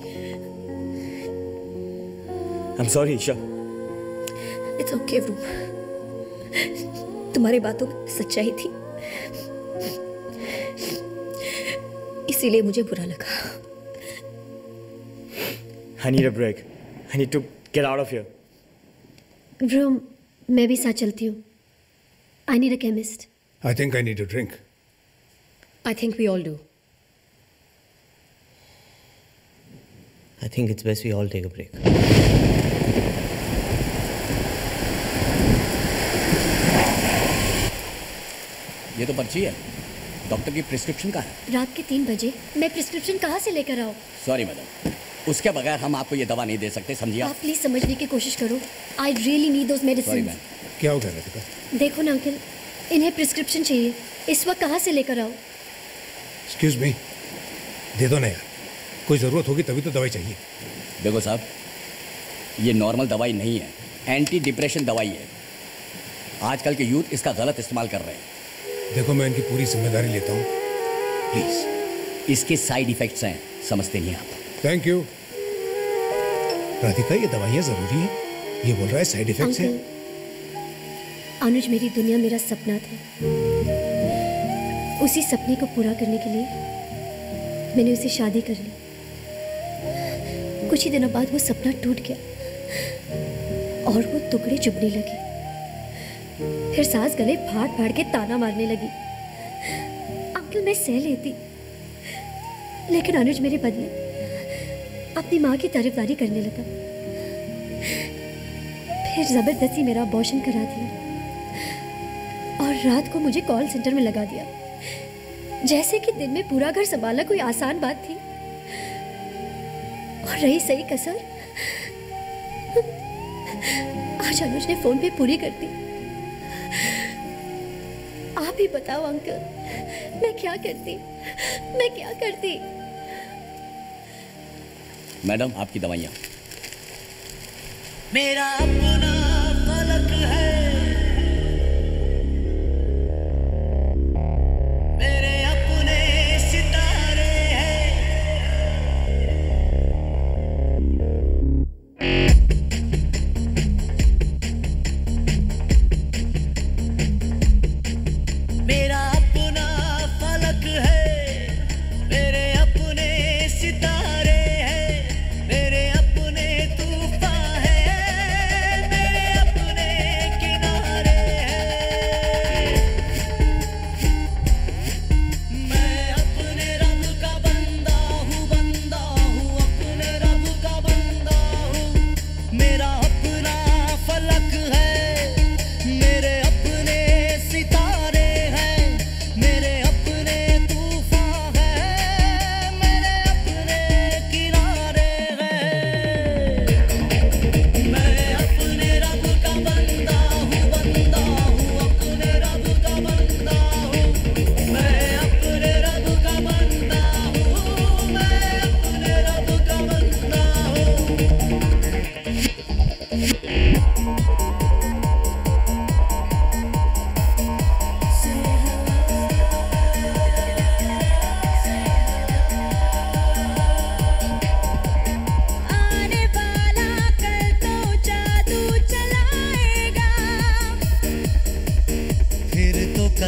I'm sorry, Isha. It's okay, Vroom. तुम्हारी बातों में सच्चाई थी, इसीलिए मुझे बुरा लगा। I need a break. I need to get out of here. Vroom, मैं भी साथ चलती हूँ। I need a chemist. I think I need a drink. I think we all do. I think it's best we all take a break. ये तो पर्ची है। Doctor की प्रिस्क्रिप्शन कहाँ है? रात के तीन बजे मैं प्रिस्क्रिप्शन कहाँ से लेकर आऊँ? सॉरी मैडम, उसके बगैर हम आपको ये दवा नहीं दे सकते, समझिए आप प्लीज समझने की कोशिश करो। I really need those medicine. क्या हो गया राधिका? देखो ना अंकल, इन्हें प्रिस्क्रिप्शन चाहिए, इस वक्त कहाँ से लेकर आओ? एक्सक्यूज मी, दे दो ना यार, कोई ज़रूरत होगी तभी तो दवाई चाहिए। देखो साहब, ये नॉर्मल दवाई नहीं है, एंटी डिप्रेशन दवाई है। आजकल के यूथ इसका गलत इस्तेमाल कर रहे हैं। देखो, मैं इनकी पूरी जिम्मेदारी लेता हूँ, प्लीज। इसके साइड इफेक्ट्स हैं, समझते नहीं आप। Thank you. राधिका, ये दवाइयाँ जरूरी हैं? ये बोल रहा है साइड इफेक्ट्स हैं। अनुज मेरी दुनिया, मेरा सपना था। उसी सपने को पूरा करने के लिए मैंने उससे शादी कर ली। कुछ ही दिनों बाद वो सपना टूट गया और वो टुकड़े चुभने लगे। फिर सास गले फाड़ फाड़ के ताना मारने लगी। अंकल, मैं सह लेती, लेकिन अनुज मेरे बदले अपनी माँ की तारीफदारी करने लगा। फिर जबरदस्ती मेरा अबॉर्शन करा दिया और रात को मुझे कॉल सेंटर में लगा दिया, जैसे कि दिन में पूरा घर संभालना कोई आसान बात थी। और रही सही कसर, आज अनुज ने फोन पे पूरी कर दी। आप ही बताओ अंकल, मैं क्या करती, मैं क्या करती? मैडम, आपकी दवाइयाँ। मेरा अपना फलक है, मेरे अपने सितारे हैं। मेरा अपना फलक है, मेरे अपने सितारे हैं, मेरे अपने तूफान हैं, मेरे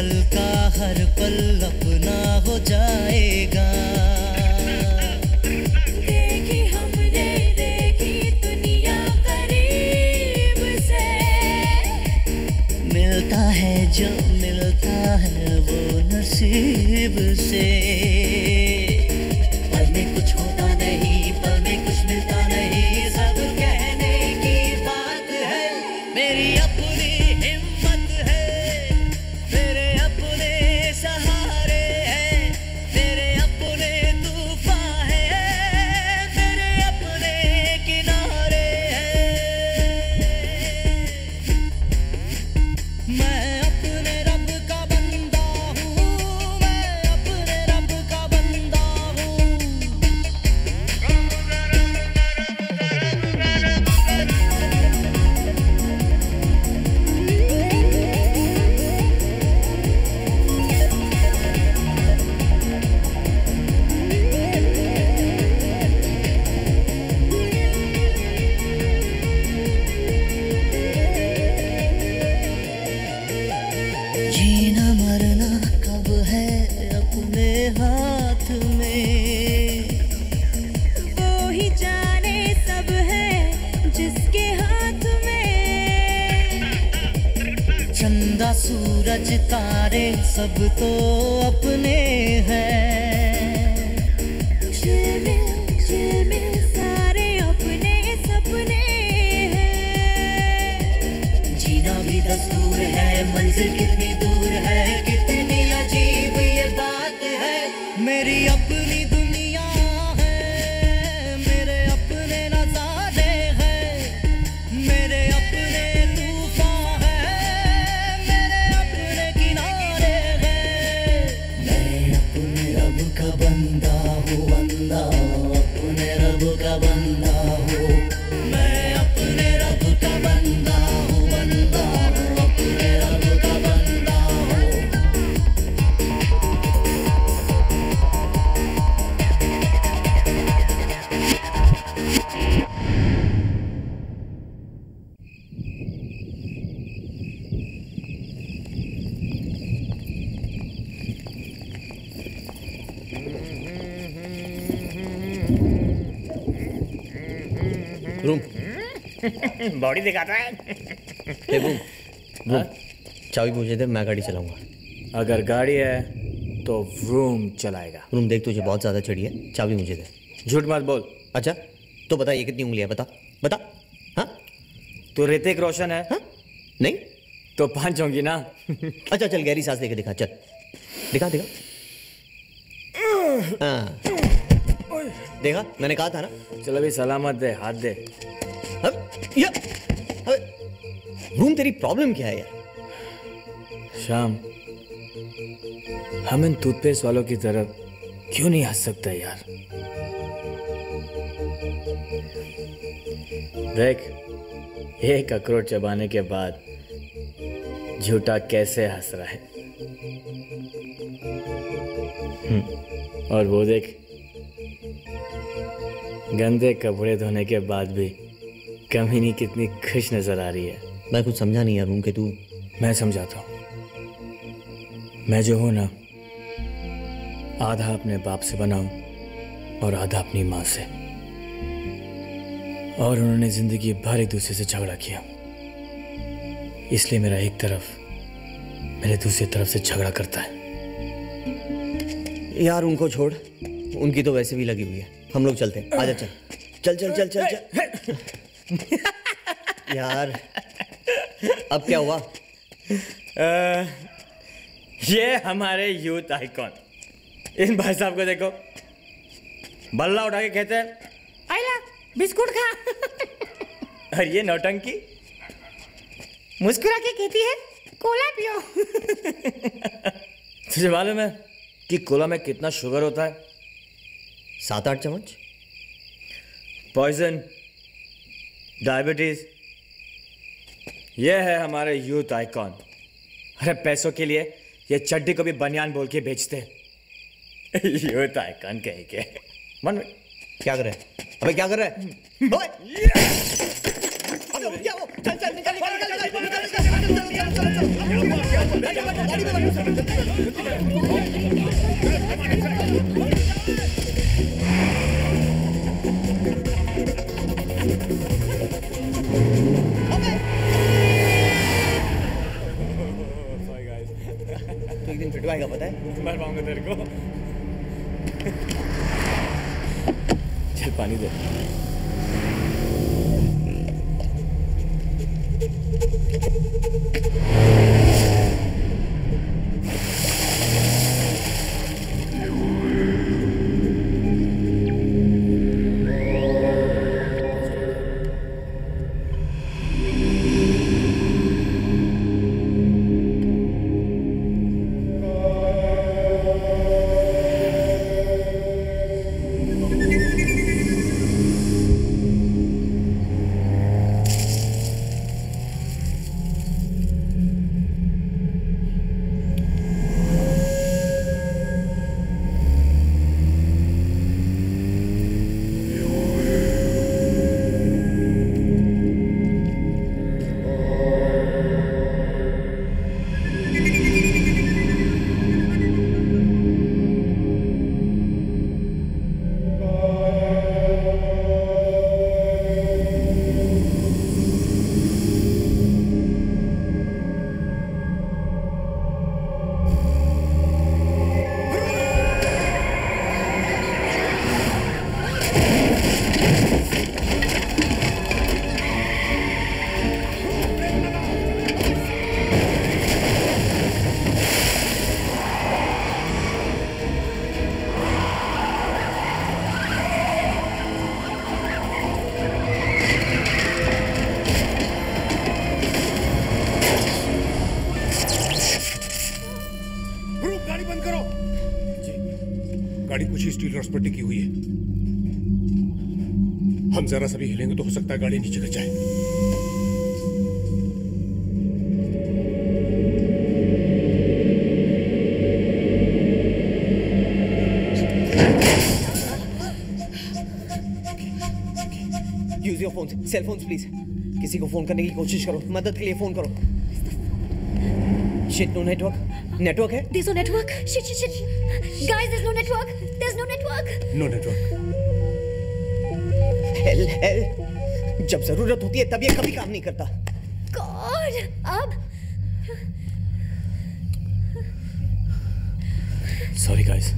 कल का हर पल अपना हो जाएगा। देखी हमने देखी दुनिया करीब से, मिलता है जो मिलता है वो नसीब से। पल में कुछ होता नहीं, पल में कुछ मिलता नहीं, सब कहने की बात है। मेरी अपनी हिम्मत है, मेरे अपने सहारे हैं, मेरे अपने तूफान हैं, मेरे अपने किनारे हैं। मैं अपने रब का बंदा हूँ, मैं अपने रब का बंदा हूँ। जीना मरना कब है अपने हाथ में, वो ही जाने सब है जिसके हाथ में। चंदा सूरज तारे सब तो अपने हैं। झिलमिल झिलमिल सारे अपने सपने हैं। जीना भी दस्तूर है, मंजिल कितनी दूर है, कितनी अजीब ये बात है। मेरी अपनी दुनिया है, मेरे अपने नजारे हैं, मेरे अपने तूफान हैं, मेरे अपने किनारे हैं। मैं अपने रब का बंदा हूँ, बंदा अपने रब का बंदा हूँ। मैं अपने रब का बंदा हूँ, बंदा अपने रब का बंदा हूँ। रूम बॉडी दिखाता है। ए रूम रूम चाबी मुझे दे, मैं गाड़ी चलाऊंगा। अगर गाड़ी है तो व्रूम चलाएगा। रूम देख, तुझे बहुत ज्यादा चढ़ी है, चाबी मुझे दे। झूठ मत बोल। अच्छा तो बता ये कितनी उंगलियां, बता बता। हाँ तो ऋतिक रोशन है? हाँ? नहीं तो पांच होंगी ना। अच्छा चल गहरी सांस लेके दिखा, चल दिखा दिखा। हाँ देखा, मैंने कहा था ना। चल अभी सलामत दे, हाथ दे। अब या अबे रूम, तेरी प्रॉब्लम क्या है यार? श्याम, हम इन टूथपेस्ट वालों की तरफ क्यों नहीं हंस सकते यार? देख, एक अखरोट चबाने के बाद झूठा कैसे हंस रहा है। और वो देख, गंदे कपड़े धोने के बाद भी कमीनी कितनी खुश नजर आ रही है। मैं कुछ समझा नहीं यार रूम के। तू मैं समझाता हूँ। मैं जो हूं ना, आधा अपने बाप से बना हूं और आधा अपनी माँ से। और उन्होंने जिंदगी भर एक दूसरे से झगड़ा किया, इसलिए मेरा एक तरफ मेरे दूसरी तरफ से झगड़ा करता है। यार उनको छोड़, उनकी तो वैसे भी लगी हुई है। हम लोग चलते हैं, आजा चल चल चल चल चल, चल। यार अब क्या हुआ? आ, ये हमारे यूथ आइकॉन, इन भाई साहब को देखो, बल्ला उठा के कहते हैं आइला बिस्कुट खा। और ये नौटंकी मुस्कुरा के कहती है कोला पियो। तुझे मालूम है कि कोला में कितना शुगर होता है? सात आठ चम्मच। पॉइजन, डायबिटीज, ये है हमारे यूथ आइकॉन। अरे पैसों के लिए ये चड्डी को भी बनियान बोल के बेचते। यूथ आइकॉन कहीं के। मन क्या कर रहे हैं? अबे क्या कर रहे हैं? अबे क्या हो? चल चल निकल निकल निकल निकल निकल निकल निकल निकल निकल तो एक दिन पिटवाएगा, पता है? मार पाऊंगा तेरे को। चल पानी दे। गाड़ी कुछ ही स्टील रॉड्स पर टिकी हुई है। हम जरा सा भी हिलेंगे तो हो सकता है गाड़ी नीचे गिर जाए। Use your phone, cell phones please. किसी को फोन करने की कोशिश करो, मदद के लिए फोन करो। Shit, no network. नेटवर्क है? There's no network. Shit, shit, shit. Guys, there's no network. There's no network. No network. Hell hell, जब जरूरत होती है तब ये कभी काम नहीं करता। God, अब Sorry guys.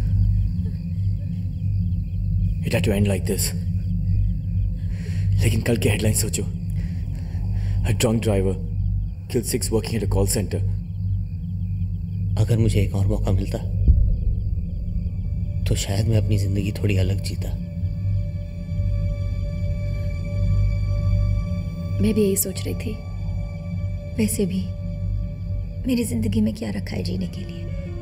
It had to end like this. लेकिन कल की हेडलाइन सोचो। A drunk driver killed six working at a call center. अगर मुझे एक और मौका मिलता तो शायद मैं अपनी जिंदगी थोड़ी अलग जीता। मैं भी यही सोच रही थी। वैसे भी मेरी जिंदगी में क्या रखा है जीने के लिए।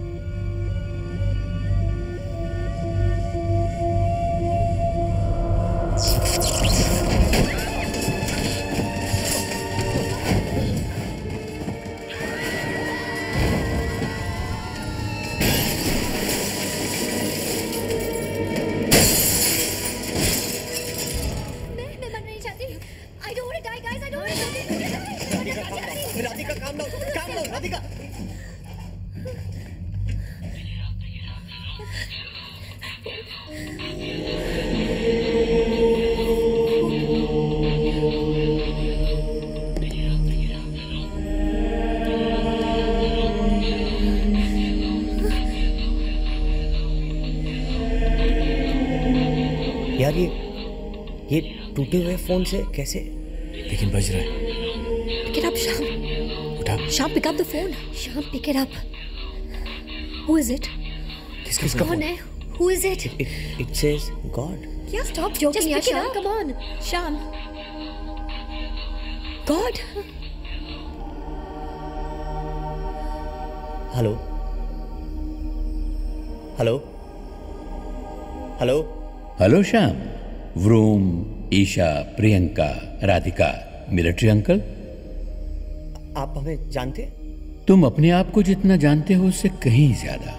यार ये ये टूटे हुए फोन से कैसे? लेकिन बज रहा है। Pick it up, Shyam. उठा। Shyam, pick up the phone. Shyam, pick it up. Who is it? किसका फोन? कौन है? Who is it? It, it says God. Yeah, stop joking. Just pick it up. Come on, Shyam. God. Hello hello hello hello Shyam. Vroom, Isha, Priyanka, Radhika, military uncle. आप हमें जानते? तुम अपने आप को जितना जानते हो उससे कहीं ज्यादा।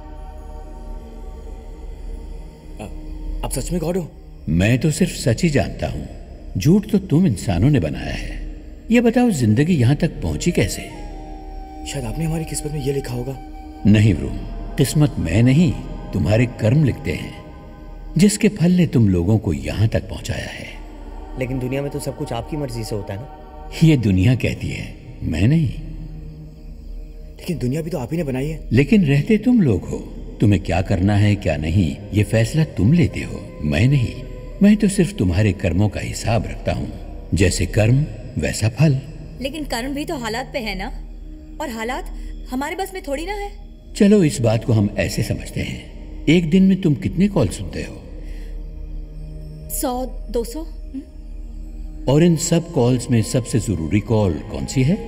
आप सच में गॉड हो? मैं तो सिर्फ सच ही जानता हूं, झूठ तो तुम इंसानों ने बनाया है। ये बताओ जिंदगी यहां तक पहुंची कैसे? शायद आपने हमारी किस्मत में ये लिखा होगा। नहीं व्रूम, किस्मत मैं नहीं, तुम्हारे कर्म लिखते हैं, जिसके फल ने तुम लोगों को यहाँ तक पहुँचाया है। लेकिन दुनिया में तो सब कुछ आपकी मर्जी से होता है ना। ये दुनिया कहती है, मैं नहीं। लेकिन दुनिया भी तो आप ही ने बनाई है। लेकिन रहते तुम लोग हो, तुम्हें क्या करना है क्या नहीं ये फैसला तुम लेते हो, मैं नहीं। मैं तो सिर्फ तुम्हारे कर्मों का हिसाब रखता हूँ, जैसे कर्म वैसा फल। लेकिन कर्म भी तो हालात पे है ना, और हालात हमारे बस में थोड़ी ना है। चलो इस बात को हम ऐसे समझते हैं, एक दिन में तुम कितने कॉल सुनते हो? सौ, दो सौ। और इन सब कॉल्स में सबसे जरूरी कॉल कौन सी है?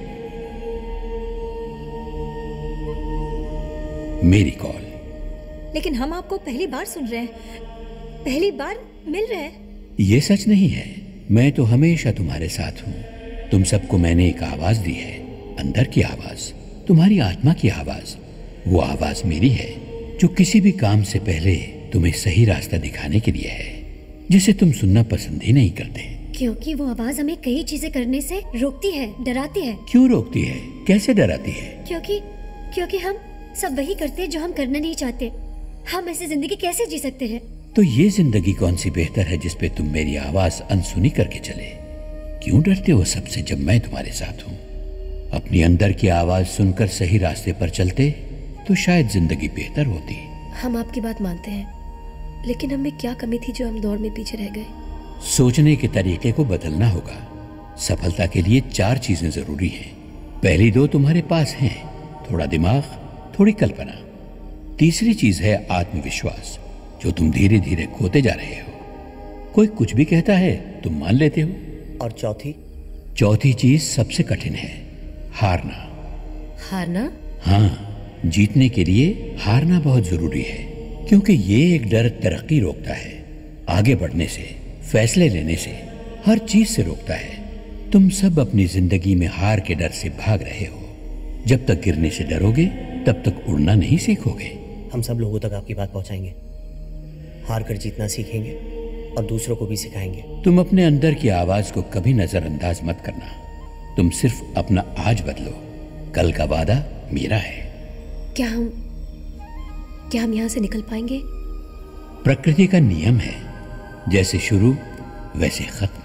मेरी कॉल। लेकिन हम आपको पहली बार सुन रहे हैं, पहली बार मिल रहे हैं। ये सच नहीं है, मैं तो हमेशा तुम्हारे साथ हूँ। तुम सबको मैंने एक आवाज दी है, अंदर की आवाज, तुम्हारी आत्मा की आवाज। वो आवाज मेरी है, जो किसी भी काम से पहले तुम्हें सही रास्ता दिखाने के लिए है, जिसे तुम सुनना पसंद ही नहीं करते। क्योंकि वो आवाज हमें कई चीजें करने से रोकती है, डराती है। क्यों रोकती है, कैसे डराती है? क्योंकि क्योंकि हम सब वही करते हैं जो हम करना नहीं चाहते। हम ऐसी जिंदगी कैसे जी सकते हैं? तो ये जिंदगी कौन सी बेहतर है जिसपे तुम मेरी आवाज अनसुनी करके चले? क्यों डरते हो सबसे जब मैं तुम्हारे साथ हूँ? अपनी अंदर की आवाज सुनकर सही रास्ते पर चलते तो शायद जिंदगी बेहतर होती। हम आपकी बात मानते हैं, लेकिन हमें क्या कमी थी जो हम दौड़ में पीछे रह गए? सोचने के तरीके को बदलना होगा। सफलता के लिए चार चीजें जरूरी हैं। पहली दो तुम्हारे पास हैं, थोड़ा दिमाग, थोड़ी कल्पना। तीसरी चीज है आत्मविश्वास, जो तुम धीरे धीरे खोते जा रहे हो। कोई कुछ भी कहता है तुम मान लेते हो। और चौथी? चौथी चीज सबसे कठिन है, हारना। हारना? हाँ, जीतने के लिए हारना बहुत जरूरी है, क्योंकि ये एक डर तरक्की रोकता है, आगे बढ़ने से, फैसले लेने से, हर चीज से रोकता है। तुम सब अपनी जिंदगी में हार के डर से भाग रहे हो। जब तक गिरने से डरोगे तब तक उड़ना नहीं सीखोगे। हम सब लोगों तक आपकी बात पहुंचाएंगे, हार कर जीतना सीखेंगे और दूसरों को भी सिखाएंगे। तुम अपने अंदर की आवाज को कभी नजरअंदाज मत करना। तुम सिर्फ अपना आज बदलो, कल का वादा मेरा है। क्या हम क्या हम यहाँ से निकल पाएंगे? प्रकृति का नियम है, जैसे शुरू वैसे खत्म।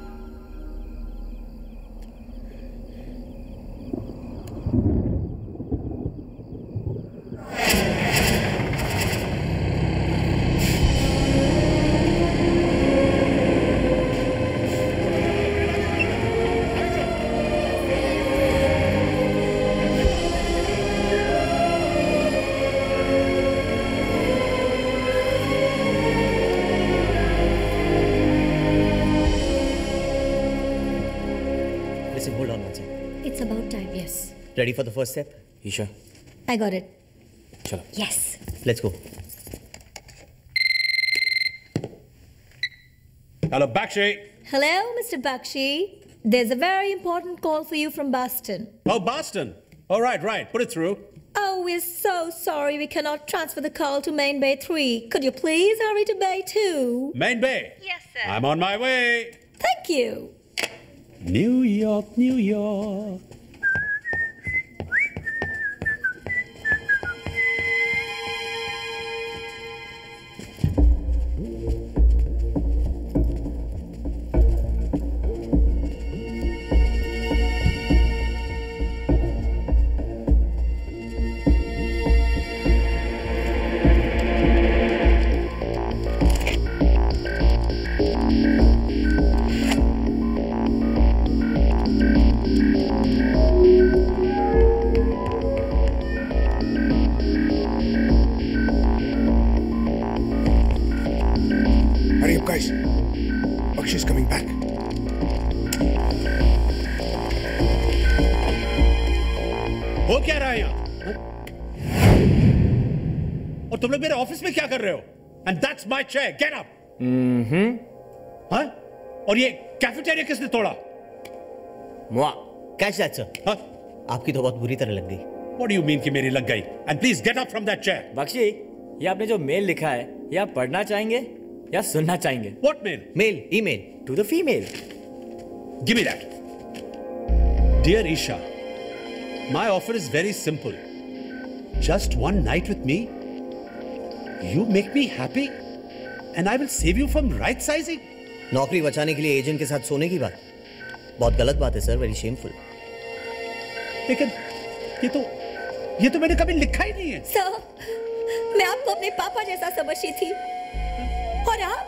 Ready for the first step? Isha. I got it. Chalo. Yes. Let's go. Hello, Bakshi. Hello, Mister Bakshi. There's a very important call for you from Boston. Oh, Boston. All right, right. Put it through. Oh, we're so sorry we cannot transfer the call to Main Bay three. Could you please hurry to Bay two? Main Bay? Yes, sir. I'm on my way. Thank you. New York, New York. Guys, Bakshi's coming back. हो क्या रहा है यहाँ? और तुम लोग मेरे office में क्या कर रहे हो? And that's my chair. Get up. हम्म। हाँ? और ये कैफेटेरिया किसने तोड़ा? मुआ, catch that, sir. हाँ? आपकी तो बहुत बुरी तरह लग गई। What do you mean कि मेरी लग गई? And please get up from that chair. Bakshi, ये आपने जो मेल लिखा है, ये आप पढ़ना चाहेंगे या सुनना चाहेंगे? What mail? Mail, email. To the female. Give me that. Dear Isha, My offer is very simple. Just one night with me. You make me happy, and I will save you from right sizing. नौकरी बचाने के लिए agent के साथ सोने की बात बहुत गलत बात है सर, वेरी शेमफुल। लेकिन ये तो ये तो मैंने कभी लिखा ही नहीं है। सर, मैं आपको अपने पापा जैसा समझती थी और आप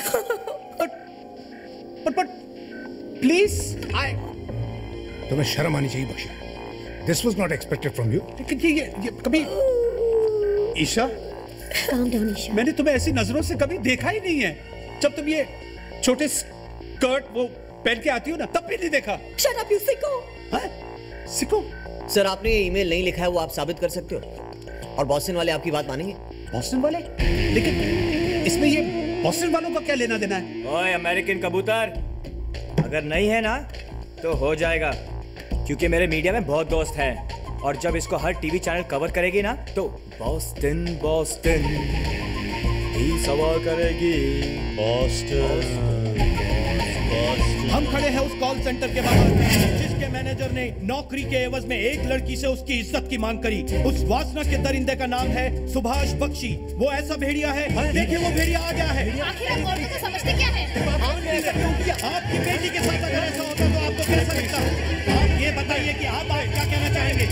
बट बट प्लीज आई तुम्हें शर्म आनी चाहिए Bakshi. This was not expected from you. लेकिन ये, ये, ये कभी ईशा, Calm down, ईशा। मैंने तुम्हें ऐसी नजरों से कभी देखा ही नहीं है। जब तुम ये छोटे स्कर्ट वो पहन के आती हो ना, तब भी नहीं देखा। Shut up, you sicko! हाँ? सिको? सर आपने ये ईमेल नहीं लिखा है, वो आप साबित कर सकते हो, और बॉस्टन वाले आपकी बात मानेंगे। बॉस्टन वाले? लेकिन इसमें ये बॉस्टन वालों का क्या लेना देना है? ओए अमेरिकन कबूतर, अगर नहीं है ना तो हो जाएगा, क्योंकि मेरे मीडिया में बहुत दोस्त हैं, और जब इसको हर टीवी चैनल कवर करेगी ना तो बॉस्टन बॉस्टन ही सवाल करेगी। बॉस्टन, हम खड़े हैं उस कॉल सेंटर के बाहर जिसके मैनेजर ने नौकरी के एवज में एक लड़की से उसकी इज्जत की मांग करी। उस वासना के दरिंदे का नाम है सुभाष बख्शी। वो ऐसा भेड़िया है, देखिए वो भेड़िया आ गया है। आखिर आप औरतों को समझते क्या है? आपकी बेटी के साथ अगर ऐसा होता तो आपको कैसा लगता? आप ये बताइए कि आप आप क्या कहना चाहेंगे?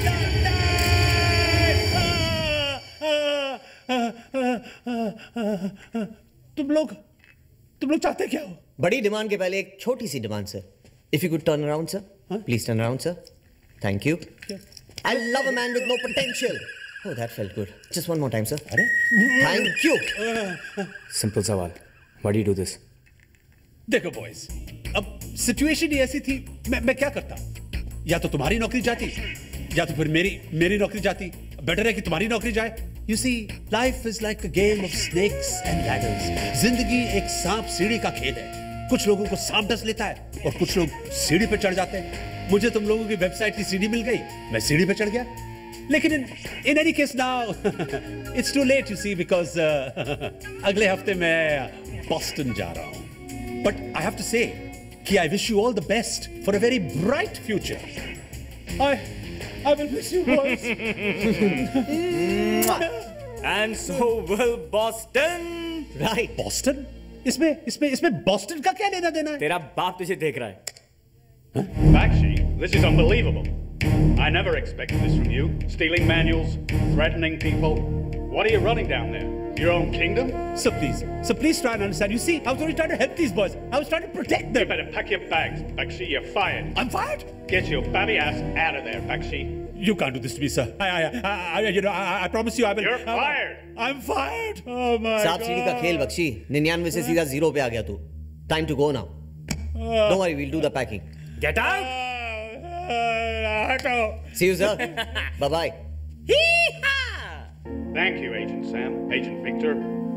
तुम लोग तुम लोग चाहते क्या हो? बड़ी डिमांड के पहले एक छोटी सी demand sir. If you could turn around sir, please turn around sir. Thank you. I love a man with no potential. Oh, that felt good. Just one more time, sir. Thank you. Simple सवाल, why do you do this? देखो boys, अब situation ही ऐसी थी, मैं मैं क्या करता? या तो तुम्हारी नौकरी जाती, या तो फिर मेरी मेरी नौकरी जाती। बेटर है कि तुम्हारी नौकरी जाए। You see, life is like a game of snakes and ladders. जिंदगी एक सांप सीढ़ी का खेल है। कुछ लोगों को सांप डस लेता है और कुछ लोग सीढ़ी पे चढ़ जाते हैं। मुझे तुम लोगों की वेबसाइट की सीढ़ी मिल गई, मैं सीढ़ी पे चढ़ गया। लेकिन in in any case now it's too late, you see, because अगले हफ्ते मैं बॉस्टन जा रहा हूँ। But I have to say कि I wish you all the best for a very bright future. I I will miss you, boys. And so will Boston. Right. Boston? इसमें इसमें इसमें Boston का क्या लेना देना है? तेरा बाप तुझे देख रहा है। Bakshi, this is unbelievable. I never expected this from you. Stealing manuals, threatening people. What are you running down there? Your own kingdom? So please, so please try and understand. You see, I was only trying to help these boys. I was trying to protect them. You better pack your bags, Bakshi. You're fired. I'm fired? Get your babby ass out of there, Bakshi. You can't do this to me, sir. I, I, I, I you know, I, I promise you, I will. You're fired. I'm fired. Oh my God. सांप सीढ़ी का खेल बख्शी, निन्यानवे से सीधा zero पे आ गया तू। Time to go now. Don't worry, we'll do the packing. Get out. See you, sir. Bye bye. Thank you, Agent Sam. Agent Victor.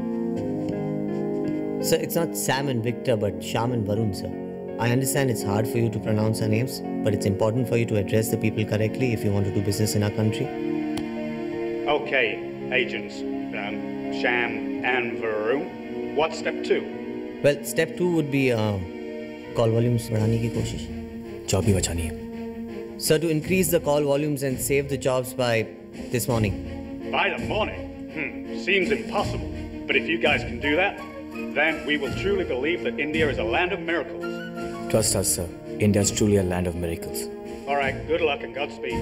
Sir, it's not Sam and Victor, but Shyam and Varun, sir. I understand it's hard for you to pronounce our names, but it's important for you to address the people correctly if you want to do business in our country. Okay, agents, um, Shyam and Vroom. What's step two? Well, step two would be uh, call volumes बढ़ाने की कोशिश. Job भी बचानी है. Sir, to increase the call volumes and save the jobs by this morning. By the morning? Hmm, seems impossible. But if you guys can do that, then we will truly believe that India is a land of miracles. Trust us, sir. India is truly a land of miracles. All right, good luck and Godspeed.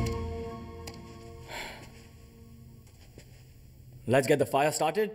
Let's get the fire started.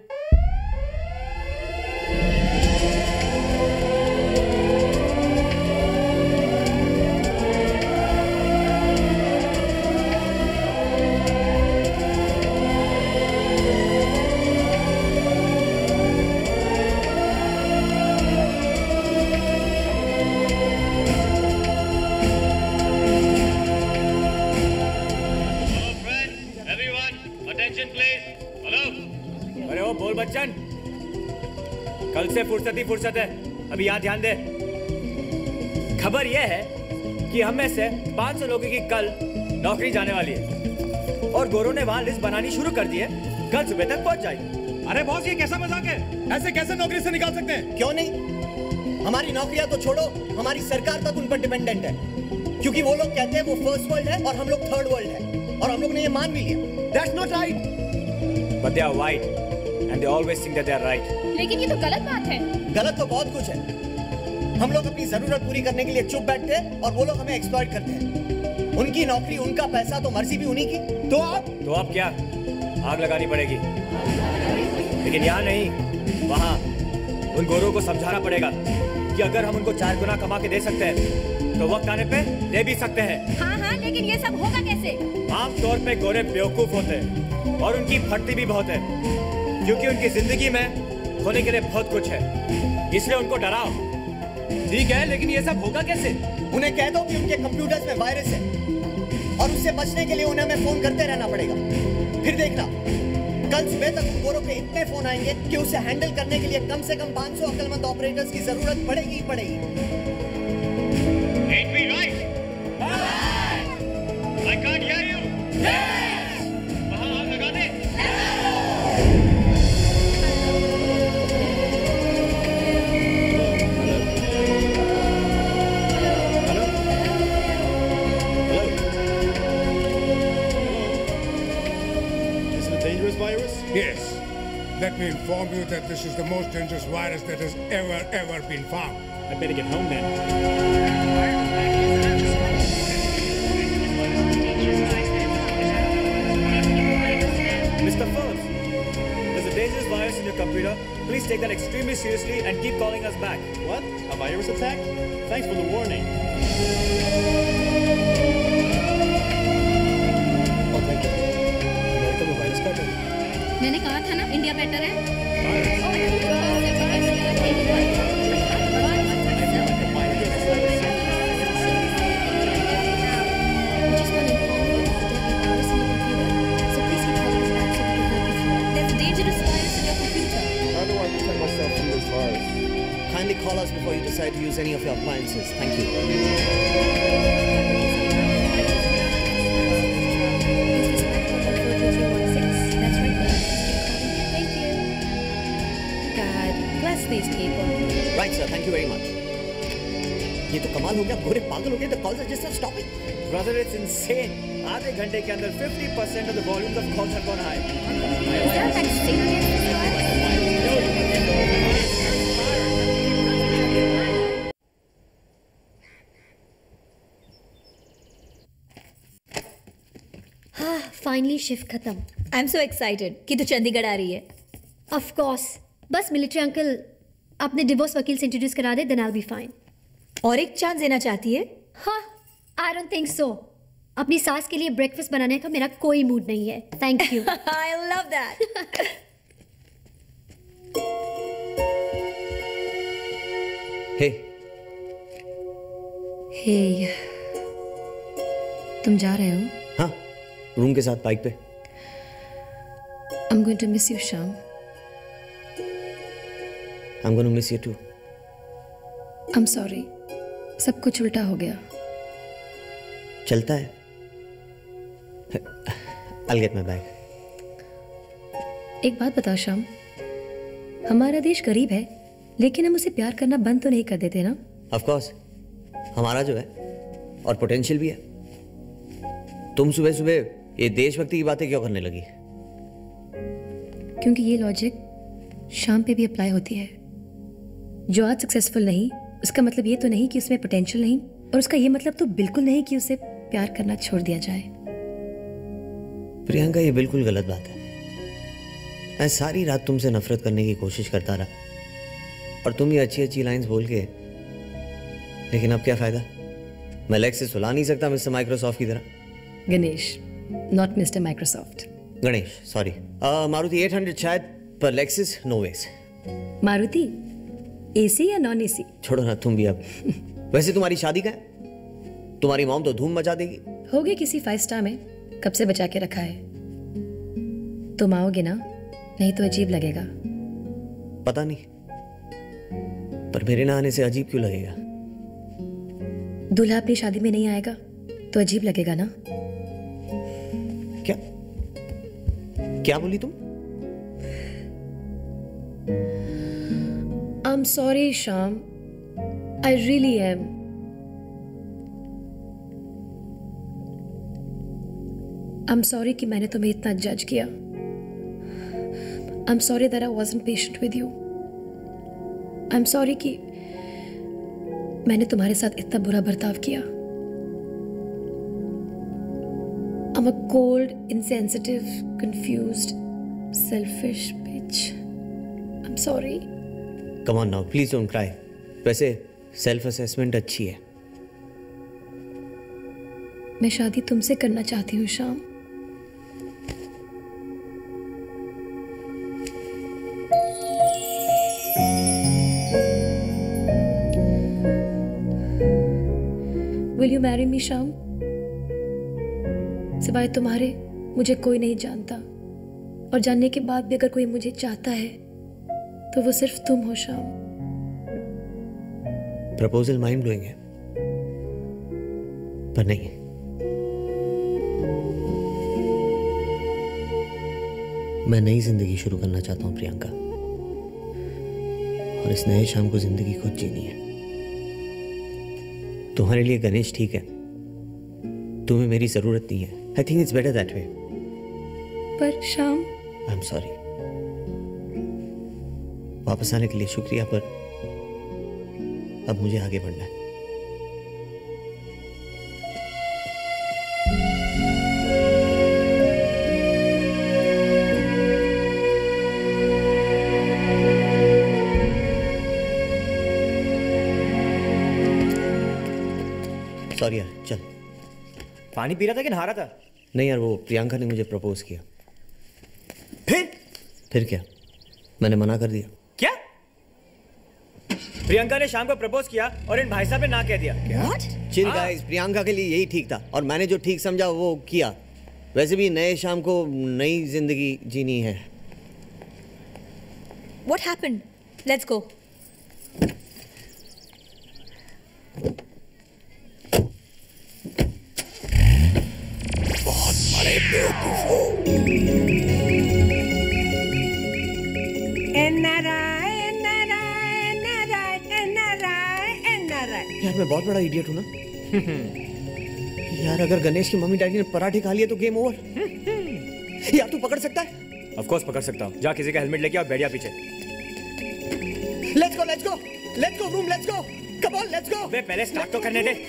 कल से फुर्सत ही फुर्सत है, अभी यहाँ ध्यान दे। खबर यह है कि हम में से पाँच सौ लोगों की कल नौकरी जाने वाली है और गोरों ने वहाँ लिस्ट बनानी शुरू कर दी है, कल सुबह तक पहुँच जाएगी। अरे बॉस, ये कैसा मजाक है? ऐसे कैसे नौकरी से निकाल सकते हैं? क्यों नहीं? हमारी नौकरियां तो छोड़ो, हमारी सरकार तक उन पर डिपेंडेंट है। क्योंकि वो लोग कहते हैं वो फर्स्ट वर्ल्ड है और हम लोग थर्ड वर्ल्ड है, और हम लोग ने ये मान भी लिया। That's not right. But they are white and they always think that they are right. लेकिन ये तो गलत बात है। गलत तो बहुत कुछ है। हम लोग अपनी जरूरत पूरी करने के लिए चुप बैठते हैं और वो लोग हमें एक्सप्लॉइट करते हैं। उनकी नौकरी, उनका पैसा, तो मर्जी भी उन्हीं की। तो आप तो आप क्या आग लगानी पड़ेगी, लेकिन यहाँ नहीं, वहाँ उन गोरों को समझाना पड़ेगा कि अगर हम उनको चार गुना कमा के दे सकते हैं तो वक्त आने पे दे भी सकते हैं। हाँ हाँ, लेकिन ये सब होगा कैसे? आमतौर पे गोरे बेवकूफ होते हैं और उनकी भक्ति भी बहुत है, क्योंकि उनकी जिंदगी में होने के लिए बहुत कुछ है, इसलिए उनको डराओ। ठीक है, लेकिन ये सब होगा कैसे? उन्हें कह दो कि उनके कंप्यूटर्स में वायरस है और उससे बचने के लिए उन्हें हमें फोन करते रहना पड़ेगा। फिर देखना, कल सुबह तक उन गोरों पे इतने फोन आएंगे कि उसे हैंडल करने के लिए कम से कम पाँच सौ अक्लमंद ऑपरेटर्स की जरूरत पड़ेगी ही पड़ेगी। Ain't we right? I can't hear you. वहाँ आग लगा दे। Is it a dangerous virus? Yes. Let me inform you that this is the most dangerous virus that has ever, ever been found. I better get home then. Mister Phillips, there's a dangerous virus in your computer. Please take that extremely seriously and keep calling us back. What? A virus attack? Thanks for the warning. America में virus का है। मैंने कहा था ना, India better है। Kindly call us before you decide to use any of your appliances. Thank you. These people. Right, sir. Thank you very much. ये तो कमाल हो गया, गोरे पागल हो गए. The calls are just not stopping. Brother, it's insane. आधे घंटे के अंदर fifty percent of the volumes of calls have gone high. Is that vaccine? हाँ, फाइनली शिफ्ट खत्म. आई एम सो एक्साइटेड कि तू चंडीगढ़ आ रही है. Of course. बस मिलिट्री अंकल अपने डिवोर्स वकील से इंट्रोड्यूस करा दे, then I will be fine. और एक चांस देना चाहती है? हाँ, आई डोंट थिंक सो. अपनी सास के लिए ब्रेकफास्ट बनाने का मेरा कोई मूड नहीं है. Thank you. I love that. Hey hey, तुम जा रहे हो? हाँ, रूम के साथ बाइक पे. I'm going to miss you, Shyam. I'm going to miss you too. I'm sorry. सब कुछ उल्टा हो गया. चलता है. I'll get my bag. एक बात बताओ श्याम, हमारा देश गरीब है, लेकिन हम उसे प्यार करना बंद तो नहीं कर देते ना? Of course. हमारा जो है और पोटेंशियल भी है. तुम सुबह सुबह ये देशभक्ति की बातें क्यों करने लगी? क्योंकि ये लॉजिक शाम पे भी अप्लाई होती है. जो आज सक्सेसफुल नहीं, उसका मतलब ये तो नहीं कि उसमें पोटेंशियल नहीं, और उसका ये मतलब तो बिल्कुल नहीं कि उसे प्यार करना छोड़ दिया जाए. प्रियंका, ये बिल्कुल गलत बात है. मैं सारी रात तुमसे नफरत करने की कोशिश करता रहा और तुम ये अच्छी अच्छी लाइंस बोल के, लेकिन अब क्या फायदा? मैं लेग से सुला नहीं सकता मिस्टर माइक्रोसॉफ्ट की तरह. Ganesh, not mister Microsoft. Ganesh, sorry. Maruti आठ सौ शायद, पर Lexus no ways. Maruti AC या नॉन एसी? छोड़ो ना तुम भी अब. वैसे तुम्हारी शादी का है? तुम्हारी मॉम तो धूम मचा देगी. होगे किसी फाइव स्टार में, कब से बचा के रखा है. तुम आओगे ना? नहीं तो अजीब लगेगा. पता नहीं, पर मेरे ना आने से अजीब क्यों लगेगा? दूल्हा अपनी शादी में नहीं आएगा तो अजीब लगेगा ना? क्या क्या बोली तुम? I'm sorry, Shyam. I really am. I'm sorry कि मैंने तुम्हें इतना जज किया. I'm sorry that I wasn't patient with you. I'm sorry कि मैंने तुम्हारे साथ इतना बुरा बर्ताव किया. I'm a cold, insensitive, confused, selfish bitch. I'm sorry. Come on now, please don't cry. वैसे सेल्फ असेसमेंट अच्छी है. मैं शादी तुमसे करना चाहती हूँ Shyam. Will you marry me, Shyam? सिवाय तुम्हारे मुझे कोई नहीं जानता, और जानने के बाद भी अगर कोई मुझे चाहता है तो वो सिर्फ तुम हो श्याम. प्रपोजल माइंड ब्लोइंग है, पर नहीं. मैं नई जिंदगी शुरू करना चाहता हूं प्रियंका, और इस नए शाम को जिंदगी खुद जीनी है. तुम्हारे लिए गणेश ठीक है, तुम्हें मेरी जरूरत नहीं है. I think it's better that way. पर श्याम, आई एम सॉरी. वापस आने के लिए शुक्रिया, पर अब मुझे आगे बढ़ना है. सॉरी यार, चल. पानी पी रहा था कि नहा रहा था? नहीं यार, वो प्रियंका ने मुझे प्रपोज किया. फिर फिर क्या, मैंने मना कर दिया. क्या? प्रियंका ने शाम को प्रपोज किया और इन भाई साहब ने ना कह दिया. क्या? चिल गाइस, प्रियंका के लिए यही ठीक था, और मैंने जो ठीक समझा वो किया. वैसे भी नए शाम को नई जिंदगी जीनी है. What happened? Let's go. बहुत बड़े बेवकूफ हो. यार मैं बहुत बड़ा इडियट हूँ ना. यार अगर गणेश की मम्मी डैडी ने पराठे खा लिए तो गेम ओवर. यार तू पकड़ सकता है? ऑफ कोर्स पकड़ सकता हूँ. जा किसी का हेलमेट लेके आओ, बैठ जा पीछे. Let's go let's go let's go room, let's go. Come on let's go. बे पहले स्टार्ट तो करने दे.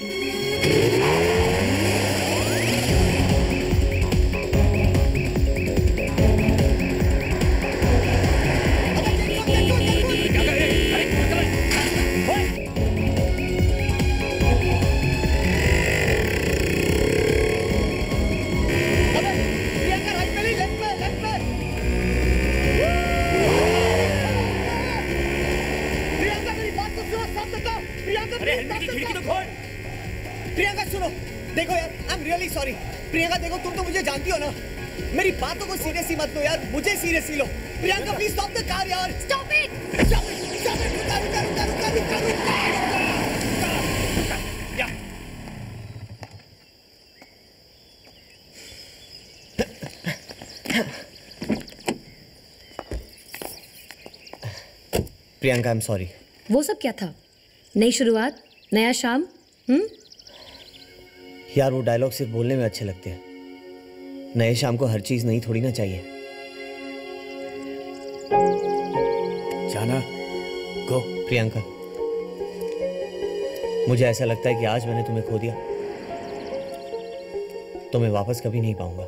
प्रियंका सुनो, देखो यार, I am really sorry. Priyanka देखो, तुम तो मुझे जानती हो ना. मेरी बातों को सीरियसली मत लो यार, मुझे सीरियसली लो. Priyanka please stop the car यार. Stop it. Stop it. Stop it. रुका रुका रुका रुका रुका रुका. Priyanka I am sorry. वो सब क्या था? नई शुरुआत, नया शाम. हम्म यार वो डायलॉग सिर्फ बोलने में अच्छे लगते हैं. नए शाम को हर चीज नहीं थोड़ी ना चाहिए. जाना गो. प्रियंका, मुझे ऐसा लगता है कि आज मैंने तुम्हें खो दिया तो मैं वापस कभी नहीं पाऊंगा.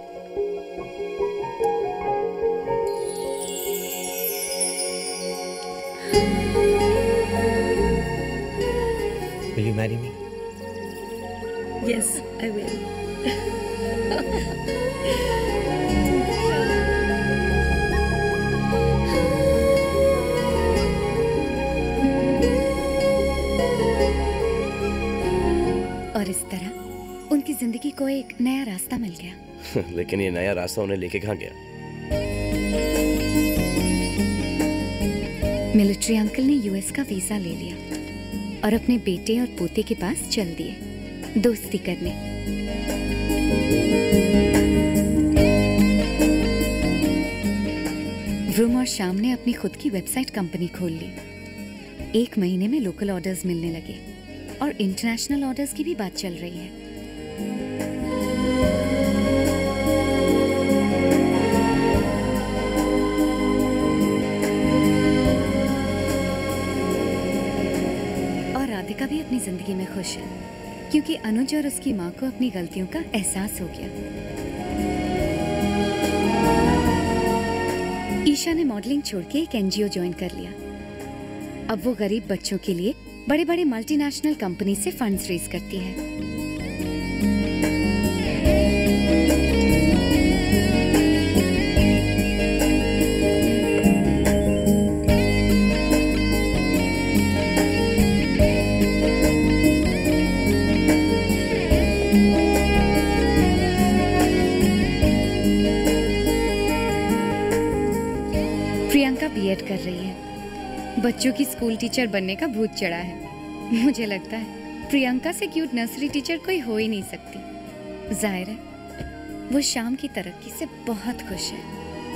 Will you marry me? Yes, I will. और इस तरह उनकी जिंदगी को एक नया रास्ता मिल गया. लेकिन ये नया रास्ता उन्हें लेके कहाँ गया? मिलिट्री अंकल ने यूएस का वीजा ले लिया और अपने बेटे और पोते के पास चल दिए दोस्ती करने. व्रूम और श्याम ने अपनी खुद की वेबसाइट कंपनी खोल ली. एक महीने में लोकल ऑर्डर्स मिलने लगे और इंटरनेशनल ऑर्डर्स की भी बात चल रही है. खुश है क्योंकि अनुज और उसकी माँ को अपनी गलतियों का एहसास हो गया। ईशा ने मॉडलिंग छोड़ के एक एनजीओ ज्वाइन कर लिया। अब वो गरीब बच्चों के लिए बड़े बड़े मल्टीनेशनल कंपनी से फंड्स रेज करती है। प्रियंका बीएड कर रही है। बच्चों की स्कूल टीचर बनने का भूत चढ़ा है। मुझे लगता है प्रियंका से क्यूट नर्सरी टीचर कोई हो ही नहीं सकती। जाहिर है वो श्याम की तरक्की से बहुत खुश है।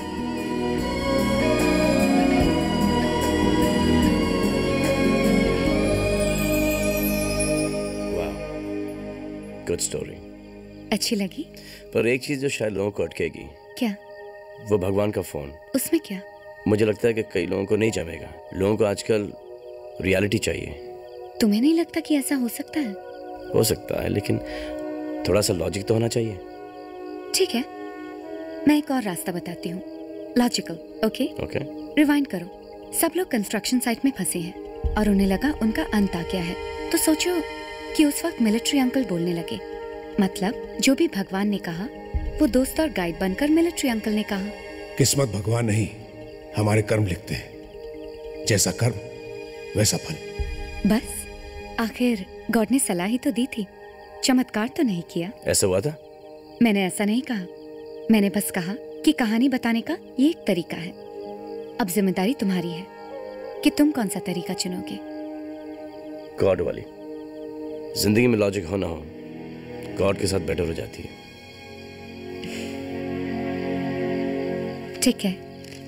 Good story. अच्छी लगी? पर एक चीज जो शायद लोगों को अटकेगी। क्या? वो भगवान का फोन। उसमें क्या? मुझे लगता है कि कई लोगों को नहीं जमेगा। लोगों को आजकल रियलिटी चाहिए। तुम्हें नहीं लगता कि ऐसा हो सकता है? हो सकता है, लेकिन थोड़ा सा लॉजिक तो होना चाहिए। ठीक है, मैं एक और रास्ता बताती हूँ। Logical, okay? ओके। रिवाइंड करो। सब लोग कंस्ट्रक्शन साइट में फंसे हैं और उन्हें लगा उनका अंत आ गया है। तो सोचो कि उस वक्त मिलिट्री अंकल बोलने लगे। मतलब जो भी भगवान ने कहा वो दोस्त और गाइड बनकर मिलिट्री अंकल ने कहा। किस्मत भगवान नहीं, हमारे कर्म लिखते हैं। जैसा कर्म वैसा फल। बस आखिर गॉड ने सलाह ही तो दी थी, चमत्कार तो नहीं किया। ऐसा हुआ था? मैंने ऐसा नहीं कहा। मैंने बस कहा कि कहानी बताने का ये एक तरीका है। अब जिम्मेदारी तुम्हारी है कि तुम कौन सा तरीका चुनोगे। गॉड वाली। जिंदगी में लॉजिक हो ना हो, गॉड के साथ बेटर हो जाती है। ठीक है।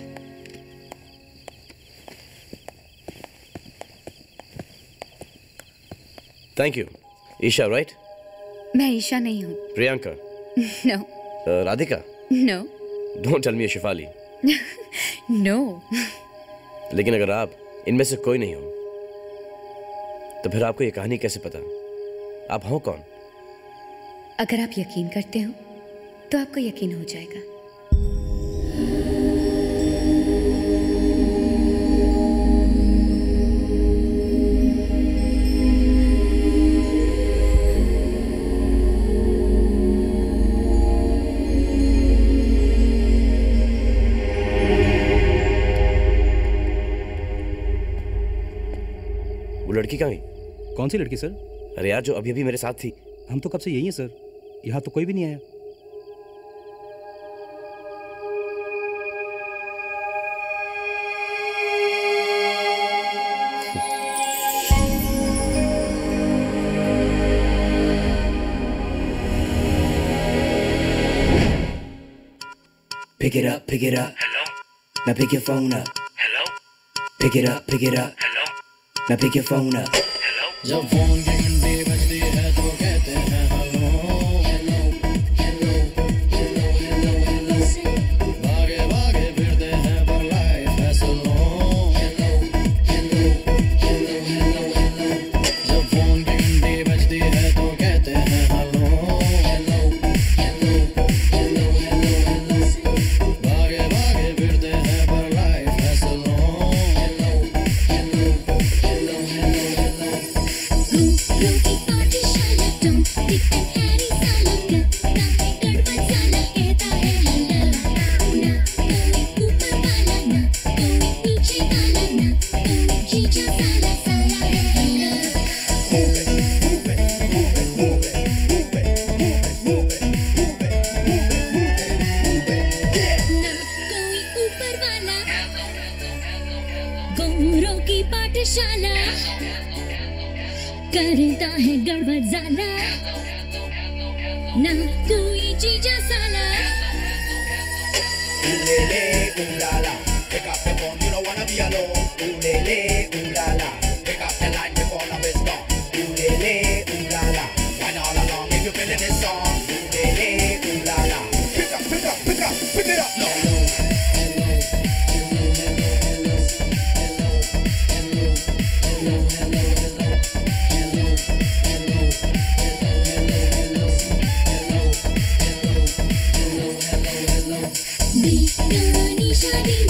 Thank you. ईशा, राइट? मैं ईशा नहीं हूँ। Priyanka? No. uh, Radhika? No. Don't tell me Shifali. No. लेकिन अगर आप इनमें से कोई नहीं हो तो फिर आपको ये कहानी कैसे पता? आप हो कौन? अगर आप यकीन करते हो तो आपको यकीन हो जाएगा। वो लड़की कहाँ गई? कौन सी लड़की सर? अरे यार, जो अभी अभी मेरे साथ थी। हम तो कब से यही हैं सर, यहाँ तो कोई भी नहीं आया। Pick it up, pick it up. Hello. Now pick your phone up. Hello. Pick it up, pick it up. Hello. Now pick your phone up. Hello. जब फोन की घंटी बजती है तो कहते हैं hello hello hello hello hello hello. भागे भागे फिरते हैं पर लाइफ है slow. Hello hello hello hello hello. जब फोन की घंटी बजती है तो कहते हैं hello hello hello hello hello hello. भागे भागे फिरते हैं पर लाइफ है slow. Hello hello hello hello hello. पाठशाला करता है गड़बड़ ज़ाला ना कोई चीज़ा साला। Ulele, ulala, pick up the phone, you don't wanna be alone. Ulele, ulala, pick up the line before love is gone. Ulele, ulala, run all along if you're feeling this song. Ulele, ulala, pick up, pick up, pick up, pick it up now. Hello, hello, hello, hello, hello, hello, hello, hello, hello, hello, बेगानी शादी